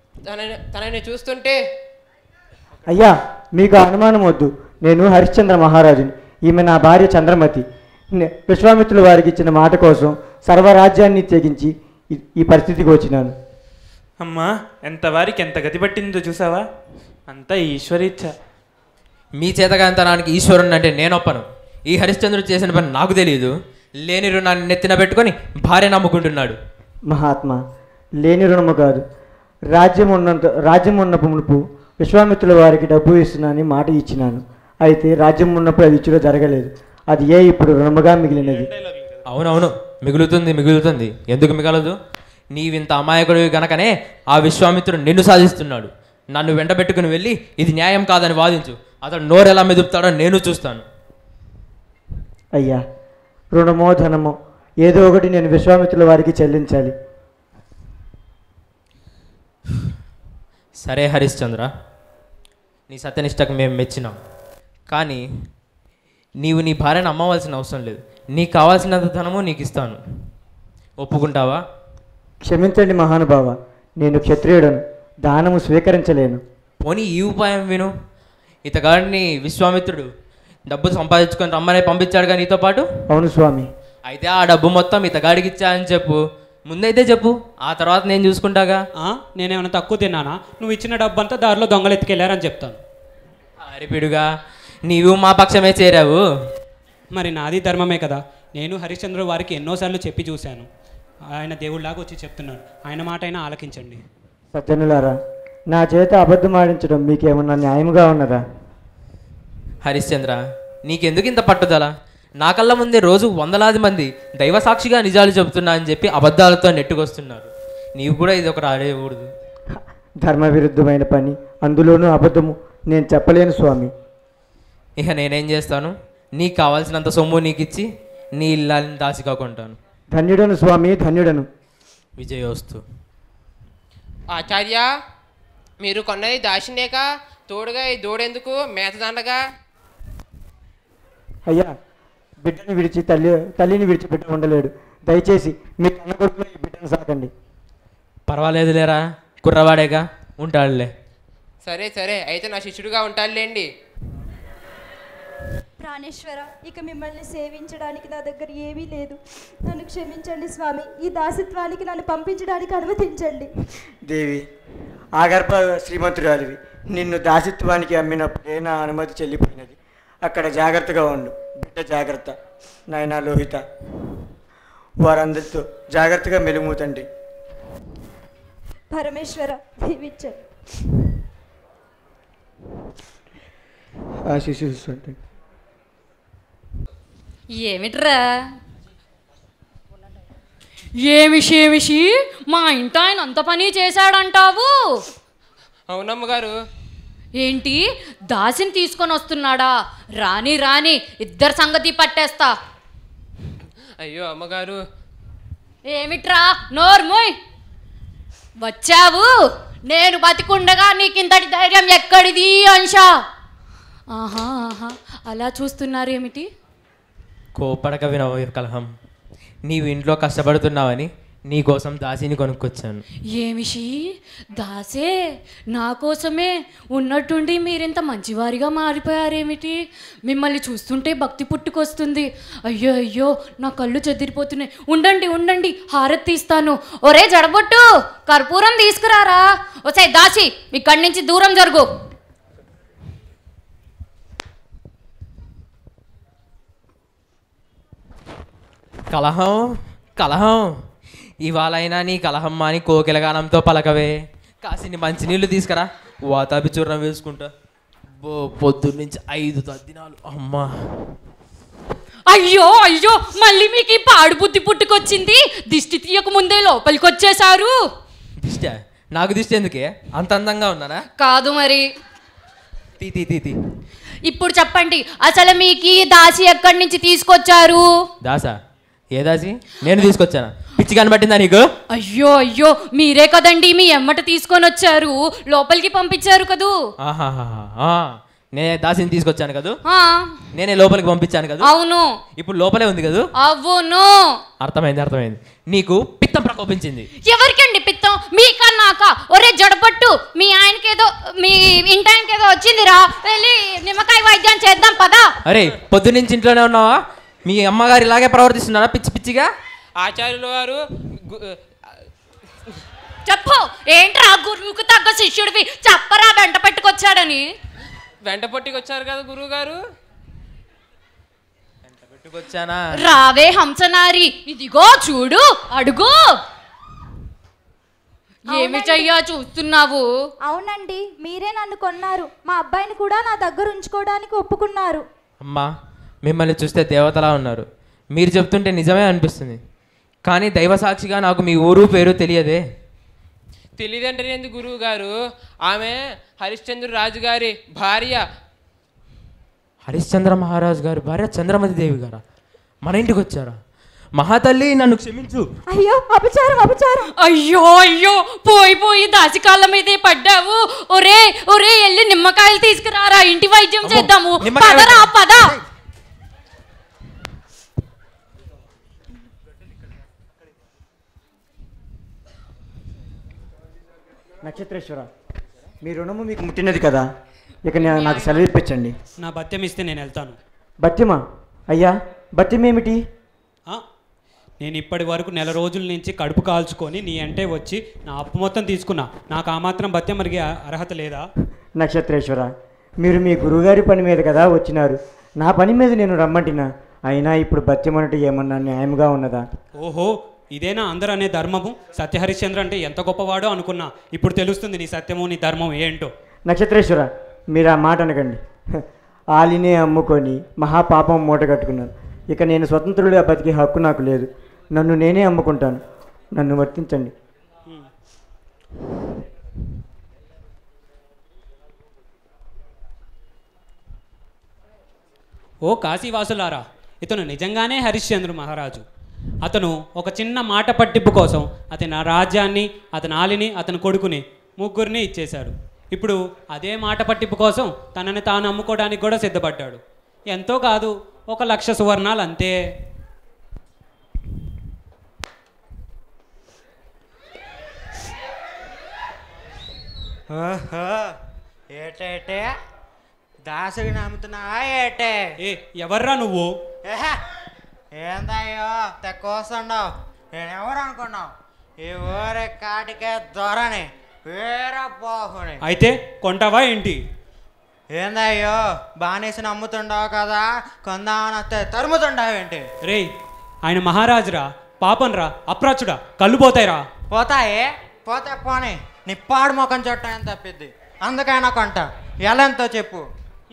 తనని తనని చూస్తుంటే అయ్యా మీకు అనుమానం వద్దు, నేను హరిశ్చంద్ర మహారాజుని, ఈమె నా భార్య చంద్రమతి. నే- విశ్వామిత్రుల వారికి ఇచ్చిన మాట కోసం సర్వరాజ్యాన్ని తెగించి ఈ- ఈ పరిస్థితికి వచ్చినాను. అమ్మా, ఎంత వారికి ఎంత గతి పట్టిందో చూసావా? అంతా ఈశ్వరీచ్ఛ. మీ చేతగాంతనానికి ఈశ్వరుని అంటే నేనొప్పను. ఈ హరిశ్చంద్రుడు చేసిన పని నాకు తెలియదు. లేని రుణాన్ని నెత్తిన పెట్టుకొని భార్య నమ్ముకుంటున్నాడు. మహాత్మా, లేని రుణము కాదు, రాజ్యం ఉన్నంత రాజ్యం ఉన్నపు మునుపు విశ్వామిత్రుల వారికి డబ్బు ఇస్తున్నానని మాట ఇచ్చినాను. అయితే రాజ్యం ఉన్నప్పుడు అది ఇచ్చులో జరగలేదు. అది ఏ ఇప్పుడు రుణముగా మిగిలినది. అవునవును, మిగులుతుంది మిగులుతుంది ఎందుకు మిగలదు? నీవింత అమాయకుడివి గనకనే ఆ విశ్వామిత్రుడు నిన్ను సాధిస్తున్నాడు. నన్ను వెంట పెట్టుకుని వెళ్ళి ఇది న్యాయం కాదని వాదించు. అతడు నోరెలా మెదుపుతాడో నేను చూస్తాను. అయ్యా, రుణమో ధనమో ఏదో ఒకటి నేను విశ్వామిత్రుల వారికి చెల్లించాలి. సరే హరిశ్చంద్ర, నీ సత్యనిష్టకు మేము మెచ్చినాం. కానీ నీవు నీ భార్యను అమ్మవలసిన అవసరం లేదు. నీకు కావాల్సినంత ధనము నీకు ఇస్తాను. ఒప్పుకుంటావా? క్షమించండి మహానుభావ, నేను క్షత్రియుడను, దానము స్వీకరించలేను. పోనీ ఈ ఉపాయం విను. ఇతగాడిని విశ్వామిత్రుడు డబ్బు సంపాదించుకొని రమ్మని పంపించాడుగా నీతో పాటు. అవును స్వామి. అయితే ఆ డబ్బు మొత్తం ఇతగాడికి ఇచ్చా అని చెప్పు. ముందైతే చెప్పు, ఆ తర్వాత నేను చూసుకుంటాగా. నేనేమైనా తక్కువ తిన్నానా? నువ్వు ఇచ్చిన డబ్బు అంతా దారిలో దొంగలు ఎత్తుకెళ్ళారని చెప్తాను. అరిపిడుగా, నీవు మా పక్షమే చేరావు. మరి నాది ధర్మమే కదా. నేను హరిశ్చంద్రుడు వారికి ఎన్నోసార్లు చెప్పి చూశాను. ఆయన దేవుళ్ళలాగా వచ్చి చెప్తున్నాడు. ఆయన మాట అయినా ఆలకించండి. సజ్జనులారా, నా చేత అబద్ధం ఆడించడం మీకేమన్నా న్యాయముగా ఉన్నదా? హరిశ్చంద్ర, నీకెందుకు ఇంత పట్టుదల? నా కళ్ళ ముందే రోజు వందలాది మంది దైవ సాక్షిగా నిజాలు చెబుతున్నా అని చెప్పి అబద్ధాలతో నెట్టుకొస్తున్నారు. నీవు కూడా ఇది ఒకటి ఆడేయకూడదు. ధర్మ విరుద్ధమైన పని, అందులోనూ అబద్ధము నేను చెప్పలేను స్వామి. ఇక నేనేం చేస్తాను? నీకు కావాల్సినంత సొమ్ము నీకు ఇచ్చి నీ ఇల్లాలని దాసిగా కొంటాను. ధన్యుడను స్వామి, ధన్యుడను. విజయోస్తు. ఆచార్య, మీరు కొన్నది దాచినేక తోడుగా ఈ దూడెందుకు మేతదండగా? అయ్యా, బిడ్డని విడిచి తల్లి తల్లిని విడిచిపెట్టి ఉండలేడు. దయచేసి మీ కన్న కొడుకులో ఈ బిడ్డను సాకండి. పర్వాలేదు లేరా, కుర్రవాడేగా, ఉంటాడులే. సరే సరే, అయితే నా శిష్యుడిగా ఉంటాడులేండి. ప్రాణేశ్వర, ఇక మిమ్మల్ని సేవించడానికి నా దగ్గర ఏమీ లేదు. నన్ను క్షమించండి స్వామి. ఈ దాసత్వానికి నన్ను పంపించడానికి అనుమతించండి. దేవి, ఆగర్భ శ్రీమంతురాలివి, నిన్ను దాసిత్వానికి అమ్మినప్పుడే నా అనుమతి చెల్లిపోయినది. అక్కడ జాగ్రత్తగా ఉండు. బిడ్డ జాగ్రత్త. నాయనా లోహిత, వారందరితో జాగ్రత్తగా మెలుగుతండి. పరమేశ్వర, దీవించండి. ఆశీస్సులు. ఏమిట్రా? ఏమిషి ఏమిషి మా ఇంట ఆయన అంత పని చేశాడంటావు? అవునమ్మ గారు. ఏంటి, దాసిని తీసుకొని వస్తున్నాడా? రాని రాని ఇద్దరు సంగతి పట్టేస్తా. అయ్యో అమ్మగారు. ఏమిట్రా, నోర్మోయ్. వచ్చావు, నేను బతికుండగా నీకింతటి ధైర్యం ఎక్కడిది అంశా? ఆహా ఆహా, అలా చూస్తున్నారు ఏమిటి? కోపడక వినవ కలహం. నీవు ఇంట్లో కష్టపడుతున్నావని నీకోసం దాసిని కొనుక్కొచ్చాను. ఏమిషి, దాసే నా కోసమే ఉన్నట్టుండి మీరింత మంచివారిగా మారిపోయారేమిటి? మిమ్మల్ని చూస్తుంటే భక్తి పుట్టుకొస్తుంది. అయ్యో అయ్యో, నా కళ్ళు చెదిరిపోతున్నాయి. ఉండండి ఉండండి, హారతి తీస్తాను. ఒరే జడబొట్టు, కర్పూరం తీసుకురారా. ఒసే దాసి, ఇక్కడి నుంచి దూరం జరుగు. కలహం కలహం, ఇవాళైనా నీ కలహం మాని కోకిలగానంతో పలకవే. కాసిని మంచినీళ్ళు తీసుకురా, వాతాపి చూర్ణం వేసుకుంటా. బో పొద్దున్న నుంచి ఐదు తద్దినాలు. అమ్మా, అయ్యో అయ్యో, మళ్ళీ మీకు ఈ పాడు బుద్ధి పుట్టుకొచ్చింది. దిష్టి తీయక ముందే లోపలికి వచ్చేసారు. దిష్ట? నాకు దిష్టి ఎందుకే? అంత అందంగా ఉన్నానా? కాదు మరి. తీ తీ తీ తీ ఇప్పుడు చెప్పండి, అసలు మీకు ఈ దాసి ఎక్కడి నుంచి తీసుకొచ్చారు? దాసా? ఏ దాసి? నేను తీసుకొచ్చానా? పిచ్చి కనబట్టిందా నీకు? అయ్యో అయ్యో, మీరే కదండి మీ ఎమ్మట తీసుకొని వచ్చారు, లోపలికి పంపించారు కదూ. ఆహాహా, నేనే దాసిని తీసుకొచ్చాను కదూ. ఆ, నేనే లోపలికి పంపించాను కదా. అవును. ఇప్పుడు లోపలే ఉంది కదూ. అవును. అర్థమైంది అర్థమైంది. నీకు పిత్తం ప్రకోపించింది. ఎవరికండి పిత్తం, మీకా నాకా? ఒరే జడపట్టు, మీ ఆయనకేదో మీ ఇంటాయనకేదో వచ్చిందిరా, వెళ్ళి నిమ్మకాయ వైద్యం చేద్దాం పదా. అరే పొద్దున్నుంచి ఇంట్లోనే ఉన్నావా? మీ అమ్మగారు ఇలాగే ప్రవర్తిస్తున్నారా పిచ్చి పిచ్చిగా? ఆచార్యులు వారు చెప్పు, ఏంట్రా గురువుకు తగ్గ శిష్యుడివి, చెప్పరా వెంట పెట్టుకొచ్చాడని. వెంట పట్టుకొచ్చారు కదా గురువు గారు. వెంట పెట్టుకొచ్చానా? రావే హంసనారి, ఇదిగో చూడు, అడుగు. ఏమి చెయ్యా చూస్తున్నావు? అవునండి, మీరే నన్ను కొన్నారు. మా అబ్బాయిని కూడా నా దగ్గర ఉంచుకోవడానికి ఒప్పుకున్నారు. అమ్మా, మిమ్మల్ని చూస్తే దేవతలా ఉన్నారు. మీరు చెప్తుంటే నిజమే అనిపిస్తుంది. కానీ దైవ సాక్షిగా నాకు మీ ఊరు పేరు తెలియదే. తెలియదంటే గురువు గారు, ఆమె హరిశ్చంద్ర రాజు గారి భార్య. హరిశ్చంద్ర మహారాజు గారి భార్య చంద్రమతి దేవి గారా? మన ఇంటికి వచ్చారా? మహాతల్లి నన్ను క్షమించు. అయ్యో అపచారం అపచారం. అయ్యో అయ్యో, పోయి పోయి దాసికాళ్ళ మీదే పడ్డావు. ఒరే ఒరే, వెళ్ళి నిమ్మకాయలు తీసుకురారా, ఇంటి వైద్యం చేద్దాము. పదరా పద. నక్షత్రేశ్వర, మీ రుణము మీకు ముట్టినది కదా, ఇక నేను నాకు సెలవు ఇప్పించండి. నా బత్యం ఇస్తే నేను వెళ్తాను. బత్యమా? అయ్యా, బత్యం ఏమిటి? నేను ఇప్పటి వరకు నెల రోజుల నుంచి కడుపు కాల్చుకొని నీ అంటే వచ్చి నా అప్పు మొత్తం తీసుకున్నా. నాకు ఆ మాత్రం బత్యం మరిగే అర్హత లేదా? నక్షత్రేశ్వర, మీరు మీ గురువుగారి పని మీద కదా వచ్చినారు. నా పని మీద నేను రమ్మంటినా, అయినా ఇప్పుడు బత్యం అంటే ఏమన్నా న్యాయంగా ఉన్నదా? ఓహో, ఇదేనా అందరూ అనే ధర్మము? సత్యహరిశ్చంద్ర అంటే ఎంత గొప్పవాడో అనుకున్నా. ఇప్పుడు తెలుస్తుంది నీ సత్యము నీ ధర్మం ఏంటో. నక్షత్రేశ్వర, మీరు ఆ మాట అనకండి. ఆలినే అమ్ముకొని మహాపాపం మూట కట్టుకున్నాను. ఇక నేను స్వతంత్రుడిగా బతికే హక్కు నాకు లేదు. నన్ను నేనే అమ్ముకుంటాను. నన్ను వర్తించండి. ఓ కాశీవాసులారా, ఇతను నిజంగానే హరిశ్చంద్ర మహారాజు. అతను ఒక చిన్న మాట పట్టింపు కోసం అతని రాజ్యాన్ని, అతని ఆలిని, అతని కొడుకుని ముగ్గురిని ఇచ్చేశాడు. ఇప్పుడు అదే మాట పట్టింపు కోసం తనని తాను అమ్ముకోవడానికి కూడా సిద్ధపడ్డాడు. ఎంతో కాదు, ఒక లక్ష సువర్ణాలు అంతే. ఓహో, ఏటేటే దాసుకి నమ్ముతున్నావా ఏటే? ఏ ఎవర్రా నువ్వు? ఏందయ్యో తెక్కోస్తుండవు? నేనెవరు అనుకున్నావు? ఈ ఊరి కాటికే దొరని వేరే పోహుని. అయితే కొంటావా ఏంటి? ఏందయ్యో బానేసి నమ్ముతుండవు కదా, కొందామని వస్తే తరుముతుండవేంటి? రే, ఆయన మహారాజురా, పాపంరా, అప్రాచుడా, కళ్ళు పోతాయిరా. పోతాయి పోతే పోనీ, నిప్పాడు ముఖం చుట్టాయని తప్పిద్ది. అందుకైనా కొంట. ఎలాంతో చెప్పు.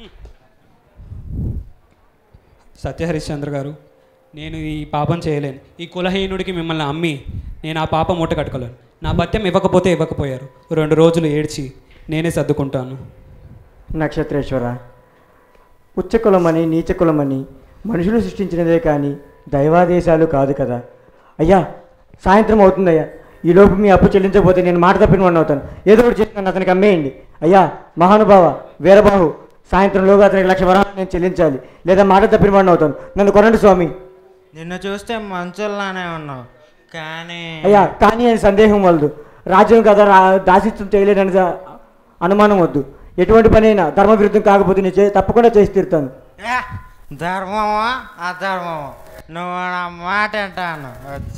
సత్యహరిశ్చంద్ర గారు, నేను ఈ పాపం చేయలేను. ఈ కులహీనుడికి మిమ్మల్ని అమ్మి నేను ఆ పాపం మూట కట్టుకోలేను. నా భత్యం ఇవ్వకపోతే ఇవ్వకపోయారు. రెండు రోజులు ఏడ్చి నేనే సర్దుకుంటాను. నక్షత్రేశ్వర, ఉచ్చకులమని నీచకులమని మనుషులు సృష్టించినదే కానీ దైవాదేశాలు కాదు కదా. అయ్యా, సాయంత్రం అవుతుందయ్యా. ఈలోపు మీ అప్పు చెల్లించకపోతే నేను మాట తప్పిన వాడిని అవుతాను. ఏదో ఒకటి చేసి నన్ను అతనికి అమ్మేయండి. అయ్యా మహానుభావ వీరబాహు, సాయంత్రంలోగా అతనికి లక్ష వరాలు నేను చెల్లించాలి, లేదా మాట తప్పిన వాడిని అవుతాను. నన్ను కొనండి స్వామి. నిన్ను చూస్తే మంచుల్లానే ఉన్నావు కానీ. అయ్యా, కానీ అని సందేహం వద్దు. రాజ్యం కదా, రా దాసిత్వం చేయలేదని అనుమానం వద్దు. ఎటువంటి పని అయినా ధర్మ విరుద్ధం కాకపోతే నేను చే తప్పకుండా చేసి తీరుతాను. ధర్మమా అధర్మమా, నువ్వు నా మాట అంటాను.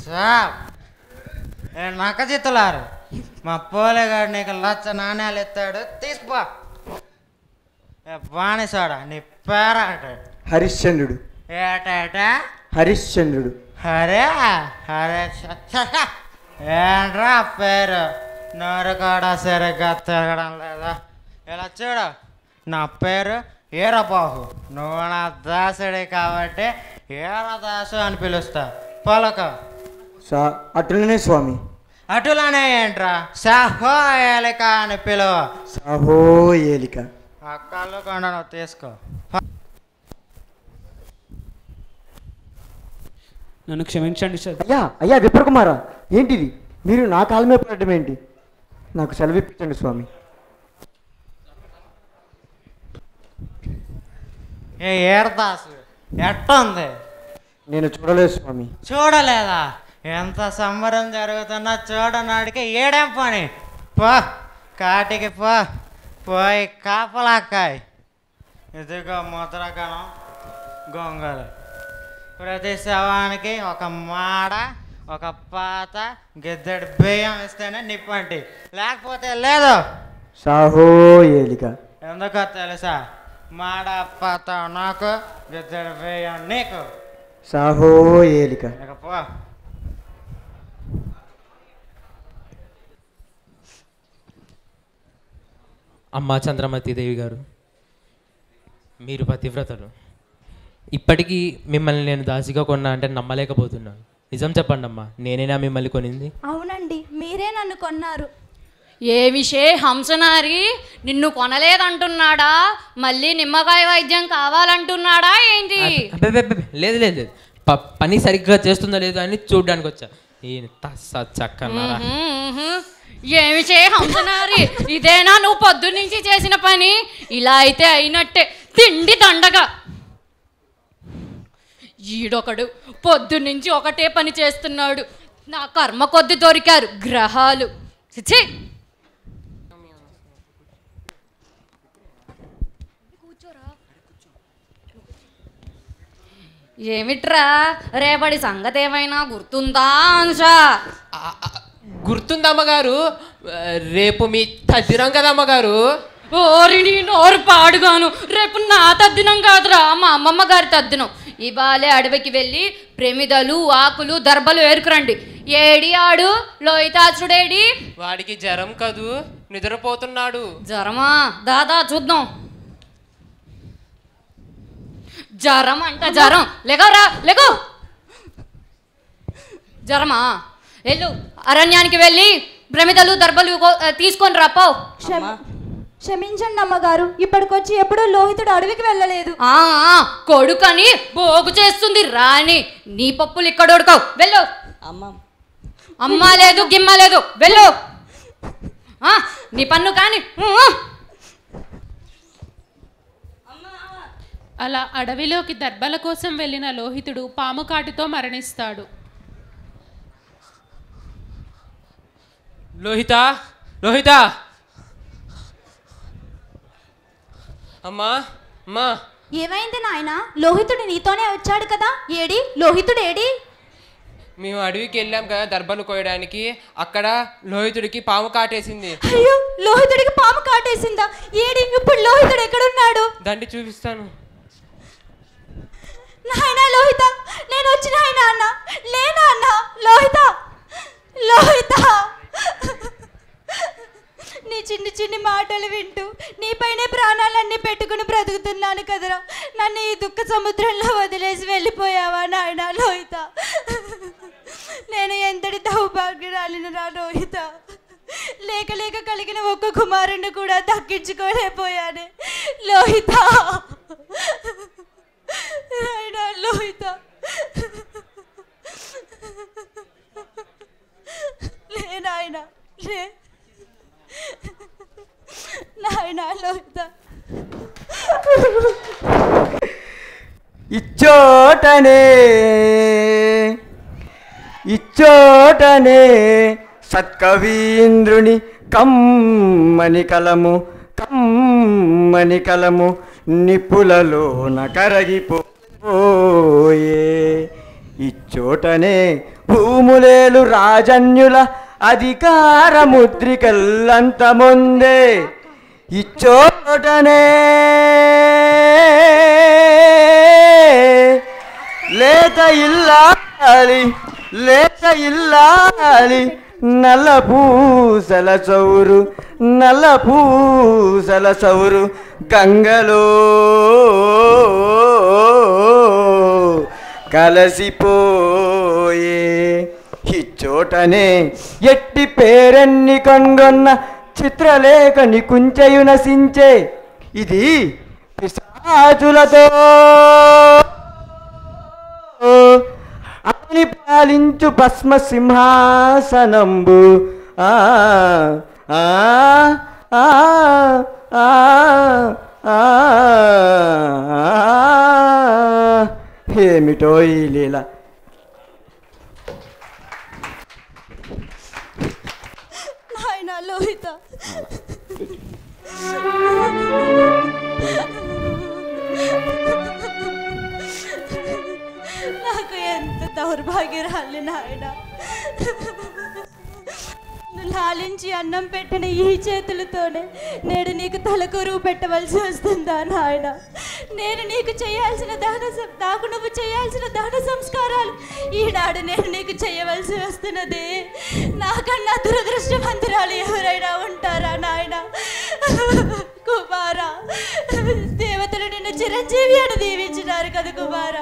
నక్కజిత్తులారు, మా పోలేగాడు నీకు లచ్చ నాణ్యాలు ఎత్తాడు, తీసుకో. బానిసాడా నీ పేరాట? హరిశ్చంద్రుడు. ఏటేట? హరిశ్చంద్రుడు. హరే హరే ఏంట్రా పేరు? నోరు కూడా సరిగ్గా తిరగడం లేదా? ఇలా చూడు, నా పేరు ఈరబాహు. నువ్వు నా దాసుడి కాబట్టి ఈరదాసు అని పిలుస్తా. పలక. సా అటులనే స్వామి. అటులనే ఏంట్రా? సాహో ఏలిక అని పిలువ. సాహో ఏలిక. ఆ కళ్ళు కొండ నువ్వు తీసుకో. నన్ను క్షమించండి సార్. అయ్యా అయ్యా విప్రకుమారా, ఏంటిది? మీరు నా కాలమే పడటం ఏంటి? నాకు సెలవు ఇప్పించండి స్వామి. ఏ ఏరదాసు ఎట్టుంది? నేను చూడలేదు స్వామి. చూడలేదా? ఎంత సంబరం జరుగుతున్నా చూడనాడికి ఏడేం పని పో కాటికి పో పోయి కాపలాకాయ్ ఇదిగో ముద్రగణం గొంగలు ప్రతి శవానికి ఒక మాడ ఒక పాత గిద్దెడు బియ్యం ఇస్తేనే నిప్పంటి లేకపోతే లేదు. సాహో ఏలిక. ఎందుకో తెలుసా? మాడ పాత నాకు గిద్దెడు బియ్యం నీకు. సాహో ఏలిక. ఇక పో. అమ్మా చంద్రమతి దేవి గారు, మీరు పతివ్రతలు. ఇప్పటికీ మిమ్మల్ని నేను దాసిగా కొన్నా అంటే నమ్మలేకపోతున్నాను. నిజం చెప్పండి అమ్మా, నేనేనా మిమ్మల్ని కొనింది? అవునండి, మీరే నన్ను కొన్నారు. ఏ విషయ హంసనారి నిన్ను కొనలేదంటున్నాడా? మళ్ళీ నిమ్మకాయ వైద్యం కావాలంటున్నాడా ఏంటి? లేదు లేదు లేదు, ప- పని సరిగ్గా చేస్తుందో లేదో అని చూడ్డానికి వచ్చా. ఈ తస్స చక్కన్నారా? ఏమి చేయ హంసనారి, ఇదేనా నువ్వు పొద్దున్నుంచి చేసిన పని? ఇలా అయితే అయినట్టే, తిండి దండగా. ఈడొకడు పొద్దున్నుంచి ఒకటే పని చేస్తున్నాడు. నా కర్మ కొద్ది దొరికారు గ్రహాలు. ఛీ! ఏమిట్రా రేపటి సంగతి ఏమైనా గుర్తుందా అంశ? గుర్తుందమ్మగారు, రేపు మీ తద్దినం కదా అమ్మగారు. ఓరి నీ నోరు పాడుగాను, రేపు నా తద్దినం కాదురా, మా అమ్మమ్మ గారి తద్దినం. ఇవాళే అడవికి వెళ్ళి ప్రమిదలు ఆకులు దర్బలు ఏరుకురండి. ఏడి ఆడు లోహితాసుడేడి? వాడికి జ్వరం కదూ, నిద్రపోతున్నాడు. జ్వరమా? దాదా చూద్దాం. జ్వరం అంట జ్వరం, లెగవరా లెగో. జ్వరమా? వెళ్ళు అరణ్యానికి వెళ్ళి ప్రమిదలు దర్బలు తీసుకొని రాపో. క్షమించండి అమ్మగారు, ఇప్పటికొచ్చి ఎప్పుడూ లోహితుడు అడవికి వెళ్ళలేదు. ఆ కొడుకని బోగు చేస్తుంది రాని. నీ పప్పులు ఇక్కడ ఉడకవు, వెళ్ళు. అమ్మ లేదు గిమ్మ లేదు, వెళ్ళు. నీ పన్ను కాని. అలా అడవిలోకి దర్బల కోసం వెళ్ళిన లోహితుడు పాము కాటుతో మరణిస్తాడు. లోహిత, లోహిత, అమ్మా అమ్మా. ఏమైంది నాయనా? లోహితుడు నీతోనే వచ్చాడు కదా, ఏడి లోహితుడు ఏడి? మేము అడవికి వెళ్ళాం కదా దర్బలు కోయడానికి, అక్కడ లోహితుడికి పాము కాటేసింది. అయ్యో, లోహితుడికి పాము కాటేసిందా? ఏడి ఇప్పుడు లోహితుడు ఎక్కడున్నాడు? దండి చూపిస్తాను. నాయనా లోహిత, నేను వచ్చిన ఆయన అన్న లేనా అన్న? లోహిత, లోహిత, నీ చిన్ని చిన్ని మాటలు వింటూ నీపైనే ప్రాణాలన్నీ పెట్టుకుని బ్రతుకుతున్నాను కదరా. నన్ను ఈ దుఃఖ సముద్రంలో వదిలేసి వెళ్ళిపోయావా నాయనా లోహిత? నేను ఎంతటి దౌర్భాగ్యురాలిని రా లోహిత. లేక లేక కలిగిన ఒక్క కుమారుణ్ణి కూడా దక్కించుకోలేకపోయానే లోహిత. నాయనా లోహిత, లే నాయనా లే నాయనా లోహిత. ఇచ్చోటనే ఇచ్చోటనే సత్కవీంద్రుని కమ్మని కలము కమ్మని కలము నిప్పులలోన కరగిపోయే. ఇచ్చోటనే భూములేలు రాజన్యుల అధికార ముద్రికల్లంత ముందే. ఇచ్చోటనే లేత ఇల్లాలి లేత ఇల్లాలి నల్ల పూసల చౌరు నల్ల పూసల చౌరు గంగలో కలసిపోయే. ఇచ్చోటనే ఎట్టి పేరెన్ని కనుగొన్న చిత్రలేఖని కుంచెయు నశించే. ఇది పిశాచులతో అని పాలించు భస్మ సింహాసనంబు. ఆ ఆ ఆ ఆ ఏమిటో ఈ లీల. లోహిత. నాకు ఎంత దౌర్భాగ్యరాలి నాయన. లాలించి అన్నం పెట్టిన ఈ చేతులతోనే నేడు నీకు తలకొరువు పెట్టవలసి వస్తుందా నాయన? నేను నీకు చేయాల్సిన దాన నాకు నువ్వు చేయాల్సిన దాన సంస్కారాలు ఈనాడు నేను నీకు చేయవలసి వస్తున్నదే. నాకన్నా దురదృష్టవంతురాలు ఎవరైనా ఉంటారా నాయన? కుమారా, దేవతలు నిన్ను చిరంజీవి అని దీవించినారు కదా కుమారా.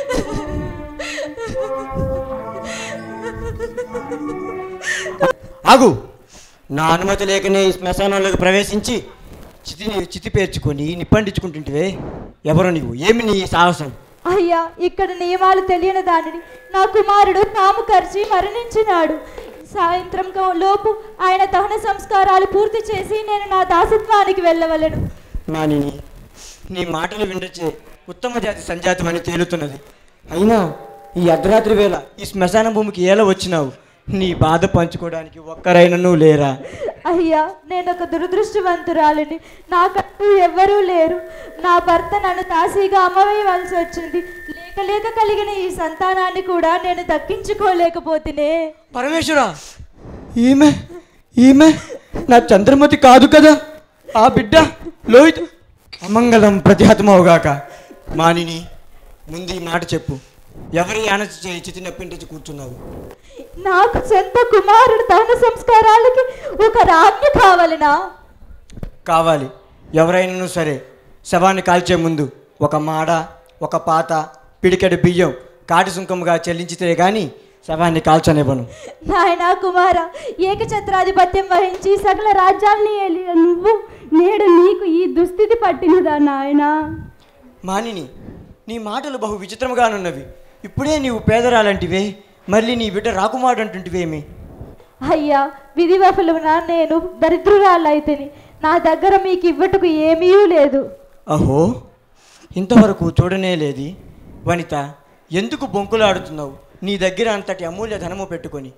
ఆగు. నా అనుమతి లేకనే ఈ శ్మశానంలోకి ప్రవేశించి చితిని చితి పేర్చుకొని నిప్పండించుకుంటుంటివే. ఎవరు నీవు? ఏమి నీ సాహసం? అయ్యా, ఇక్కడ నియమాలు తెలియని దానిని నా కుమారుడు తాము ఖర్చి మరణించినాడు. సాయంత్రం లోపు ఆయన దహన సంస్కారాలు పూర్తి చేసి నేను నా దాసత్వానికి వెళ్ళవలను. నాని, నీ మాటలు వినచే ఉత్తమ జాతి సంజాతం అని తేలుతున్నది. అయినా ఈ అర్ధరాత్రి వేళ ఈ శ్మశాన భూమికి ఎలా వచ్చినావు? నీ బాధ పంచుకోవడానికి ఒక్కరైనను లేరా? అయ్యా, నేను ఒక దురదృష్టవంతురాలిని. నాకంటూ ఎవ్వరూ లేరు. నా భర్త నన్ను తాసీగా అమ్మవేయవలసి వచ్చింది. లేక లేక కలిగిన ఈ సంతానాన్ని కూడా నేను దక్కించుకోలేకపోతేనే. పరమేశ్వరా, ఈమె ఈమె నా చంద్రమతి కాదు కదా? ఆ బిడ్డ లోహిత్ అమంగళం ప్రతిహతమవుగాక. మానిని, ముందు ఈ మాట చెప్పు. ఎవరి ఆనచి చేయి చితి నప్పింటి కూర్చున్నావు? నాకు సొంత కుమారుడు దహన సంస్కారాలకి ఒక రాజ్ఞ కావాలనా? కావాలి. ఎవరైనా సరే శవాన్ని కాల్చే ముందు ఒక మాడ, ఒక పాత, పిడికెడు బియ్యం కాటి సుంకముగా చెల్లించితే గాని శవాన్ని కాల్చనివ్వను. నాయనా కుమార, ఏకఛత్రాధిపత్యం వహించి సకల రాజ్యాల్ని ఏలి నువ్వు నేడు నీకు ఈ దుస్థితి పట్టినదా నాయనా? మానిని, నీ మాటలు బహు విచిత్రముగానున్నవి. ఇప్పుడే నీవు పేదరాలంటివే, మళ్ళీ నీ బిడ్డ రాకుమారుడు అంటుంటివేమి? అయ్యా, విధివఫలమున నేను దరిద్రురాలైతిని. నా దగ్గర మీకు ఇవ్వటకు ఏమీ లేదు. అహో, ఇంతవరకు చూడనే లేది. వనిత, ఎందుకు బొంకులాడుతున్నావు? నీ దగ్గర అంతటి అమూల్య ధనము పెట్టుకొని.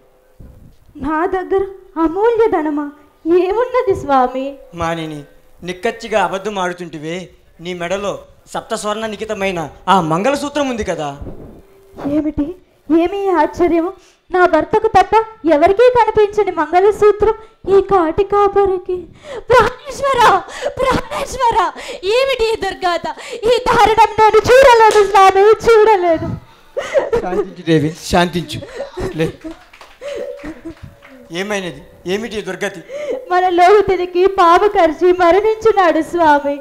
నా దగ్గర అమూల్య ధనమా? ఏమున్నది స్వామి? మానిని, నిక్కచ్చిగా అబద్ధం ఆడుతుంటివే. నీ మెడలో సప్తస్వర్ణ నిఖితమైన ఆ మంగళసూత్రం ఉంది కదా. ఏమిటి? ఏమీ ఆశ్చర్యము! నా భర్తకు తప్ప ఎవరికీ కనిపించని మంగళసూత్రం ఈ కాటి కాపరికి. ప్రాణేశ్వర, ప్రాణేశ్వర, ఏమిటి ఈ దుర్గాత? ఈ దారుణం నేను చూడలేదు స్వామి, చూడలేదు. శాంతించు దేవి, శాంతించు. లే, ఏమైనది? ఏమిటి దుర్గతి? మన లోహితునికి పాము కరిచి మరణించినాడు స్వామి.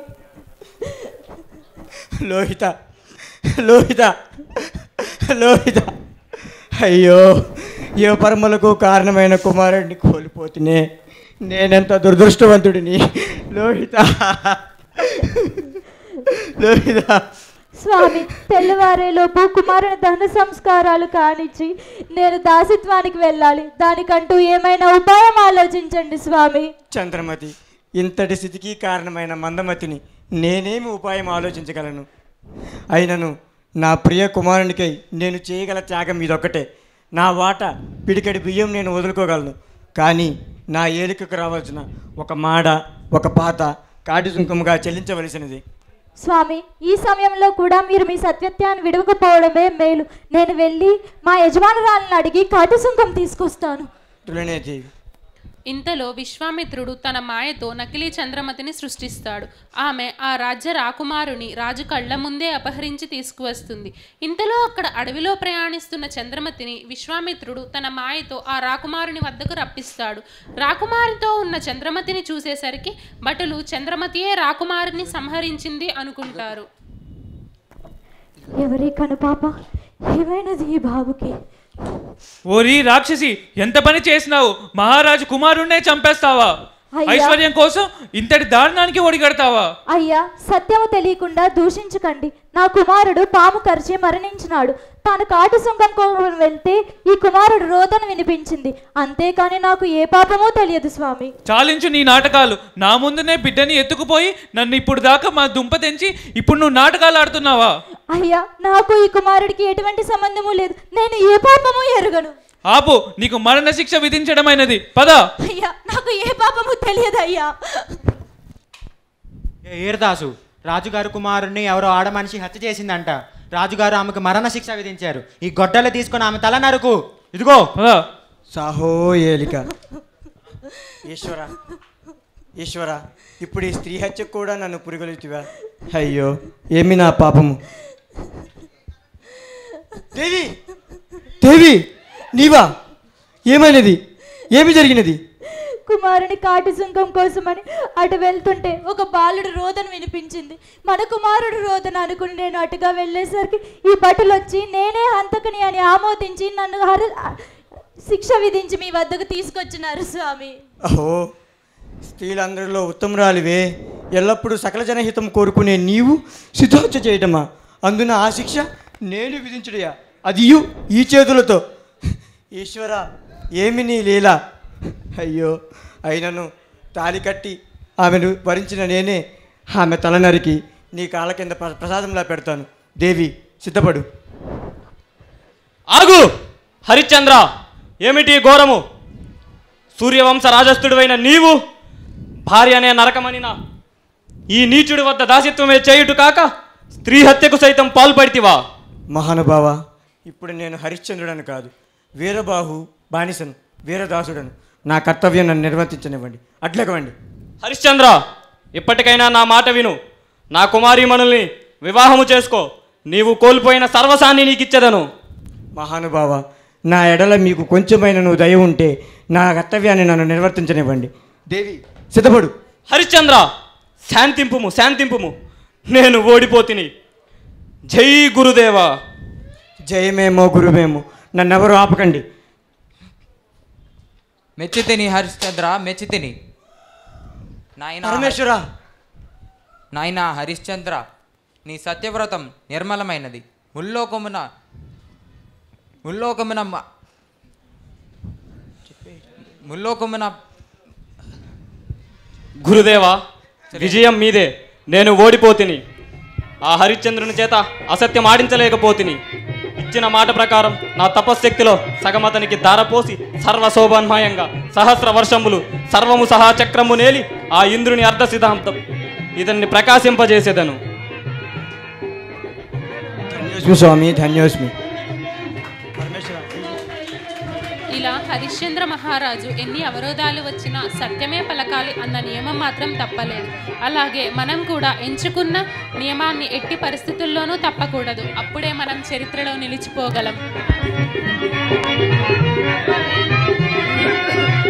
లోహిత, లోహిత, లోహిత. అయ్యో, ఏ పరమలకు కారణమైన కుమారుడిని కోల్పోతునే. నేనెంత దురదృష్టవంతుడిని. లోహిత, లోహిత. స్వామి, తెల్లవారేలోపు కుమారుని దహన సంస్కారాలు కానిచ్చి నేను దాసిత్వానికి వెళ్ళాలి. దానికంటూ ఏమైనా ఉపాయం ఆలోచించండి స్వామి. చంద్రమతి, ఇంతటి స్థితికి కారణమైన మందమతిని నేనేమి ఉపాయం ఆలోచించగలను? అయినను నా ప్రియ కుమారునికై నేను చేయగల త్యాగం ఇదొక్కటే. నా వాట పిడికడి బియ్యం నేను వదులుకోగలను. కానీ నా ఏలికకు రావాల్సిన ఒక మాడ, ఒక పాత కాటి సుంకముగా చెల్లించవలసినది. స్వామి, ఈ సమయంలో కూడా మీరు మీ సత్యత్యాన్ని విడవకపోవడమే మేలు. నేను వెళ్ళి మా యజమానురాలను అడిగి కాటి సుంకం తీసుకొస్తాను. తులనేదేవి. ఇంతలో విశ్వామిత్రుడు తన మాయతో నకిలీ చంద్రమతిని సృష్టిస్తాడు. ఆమె ఆ రాజ్య రాకుమారుని రాజు కళ్ళ ముందే అపహరించి తీసుకువస్తుంది. ఇంతలో అక్కడ అడవిలో ప్రయాణిస్తున్న చంద్రమతిని విశ్వామిత్రుడు తన మాయతో ఆ రాకుమారుని వద్దకు రప్పిస్తాడు. రాకుమారితో ఉన్న చంద్రమతిని చూసేసరికి భటులు చంద్రమతియే రాకుమారిని సంహరించింది అనుకుంటారు. ఎవరి కనుపాప? ఏమైనది ఈ బాబుకి? ఓరి రాక్షసి, ఎంత పని చేసినావు? మహారాజు కుమారుణ్ణే చంపేస్తావా? ఐశ్వర్యం కోసం ఇంతటి దారుణానికి ఒడిగడతావా? అయ్యా, సత్యము తెలియకుండా దూషించకండి. నా కుమారుడు పాము కరిచి మరణించినాడు. తాను కాటి సుంకం కోసం వెళ్తే ఈ కుమారుడు రోదన వినిపించింది. అంతేకాని నాకు ఏ పాపమో తెలియదు స్వామి. చాలించు నీ నాటకాలు. నా ముందునే బిడ్డని ఎత్తుకుపోయి నన్ను ఇప్పుడు దాకా మా దుంప తెంచి ఇప్పుడు నువ్వు నాటకాలు ఆడుతున్నావా? అయ్యా, నాకు ఈ కుమారుడికి ఎటువంటి సంబంధము లేదు. నేను ఏ పాపము ఎరుగను. ఆపు, నీకు మరణ శిక్ష విధించడమైనది. పద. అయ్యా, నాకు ఏ పాపము తెలియదయ్యా. ఏరదాసు, రాజుగారు కుమారుణ్ణి ఎవరో ఆడ మనిషి హత్య చేసిందంట. రాజుగారు ఆమెకు మరణ శిక్ష విధించారు. ఈ గొడ్డలు తీసుకొని ఆమె తల నరుకు. ఇదిగో. సాహో ఏలిక. ఈశ్వర ఈశ్వర, ఇప్పుడు ఈ స్త్రీ హత్యకు కూడా నన్ను పురిగొలితివా? అయ్యో, ఏమి నా పాపము. దేవి దేవి, నీవా? ఏమైనది? ఏమి జరిగినది? కుమారుని కాటి సుంకం కోసమని అటు వెళ్తుంటే ఒక బాలుడు రోదన వినిపించింది. మన కుమారుడు రోదన అనుకుని నేను అటుగా వెళ్ళేసరికి ఈ భటులు వచ్చి నేనే హంతకుని అని ఆమోదించి నన్ను హర శిక్ష విధించి మీ వద్దకు తీసుకొచ్చినారు స్వామి. అహో, స్త్రీలందరిలో ఉత్తమరాలివే. ఎల్లప్పుడూ సకల జనహితం కోరుకునే నీవు శిథోహత్య చేయటమా? అందున ఆ శిక్ష నేను విధించుడయా? అది ఈ చేతులతో. ఈశ్వర, ఏమి నీ లీల? అయ్యో, అయినను తాలి కట్టి ఆమెను వరించిన నేనే ఆమె తల నరికి నీ కాళ్ళ కింద ప్రసాదంలా పెడతాను. దేవి, సిద్ధపడు. ఆగు హరిశ్చంద్ర, ఏమిటి ఘోరము? సూర్యవంశ రాజస్థుడివైన నీవు భార్య అనే నరకమనిన ఈ నీచుడి వద్ద దాసిత్వమే చేయుట కాక స్త్రీ హత్యకు సైతం పాల్పడితివా? మహానుభావ, ఇప్పుడు నేను హరిశ్చంద్రుడను కాదు, వీరబాహు బానిసను, వీరదాసుడను. నా కర్తవ్యం నన్ను నిర్వర్తించనివ్వండి. అట్లకవండి. హరిశ్చంద్ర, ఇప్పటికైనా నా మాట విను. నా కుమారీమణుల్ని వివాహము చేసుకో. నీవు కోల్పోయిన సర్వసాన్ని నీకిచ్చేదను. మహానుభావ, నా ఎడల మీకు కొంచెమైన నువ్వు దయ ఉంటే నా కర్తవ్యాన్ని నన్ను నిర్వర్తించనివ్వండి. దేవి, సిద్ధపడు. హరిశ్చంద్ర, శాంతింపుము శాంతింపుము. నేను ఓడిపోతిని. జై గురుదేవా. జయమేమో గురువేమో, నన్నెవరు ఆపకండి. మెచ్చితిని హరిశ్చంద్ర, మెచ్చితిని. నాయనా పరమేశ్వర. నాయనా హరిశ్చంద్ర, నీ సత్యవ్రతం నిర్మలమైనది. ముల్లోకమున ముల్లోకమున ముల్లోకమున గురుదేవా, విజయం మీదే. నేను ఓడిపోతిని. ఆ హరిశ్చంద్రుని చేత అసత్యం ఆడించలేకపోతిని. ఇచ్చిన మాట ప్రకారం నా తపశ్శక్తిలో సగమతనికి ధారపోసి సర్వశోభన్మయంగా సహస్ర వర్షములు సర్వము సహా చక్రము నేలి ఆ ఇంద్రుని అర్ధ సిద్ధాంతం ఇతన్ని ప్రకాశింపజేసేదను. ధన్యోస్మి స్వామి, ధన్యోస్మి. ఇలా హరిశ్చంద్ర మహారాజు ఎన్ని అవరోధాలు వచ్చినా సత్యమే పలకాలి అన్న నియమం మాత్రం తప్పలేదు. అలాగే మనం కూడా ఎంచుకున్న నియమాన్ని ఎట్టి పరిస్థితుల్లోనూ తప్పకూడదు. అప్పుడే మనం చరిత్రలో నిలిచిపోగలం.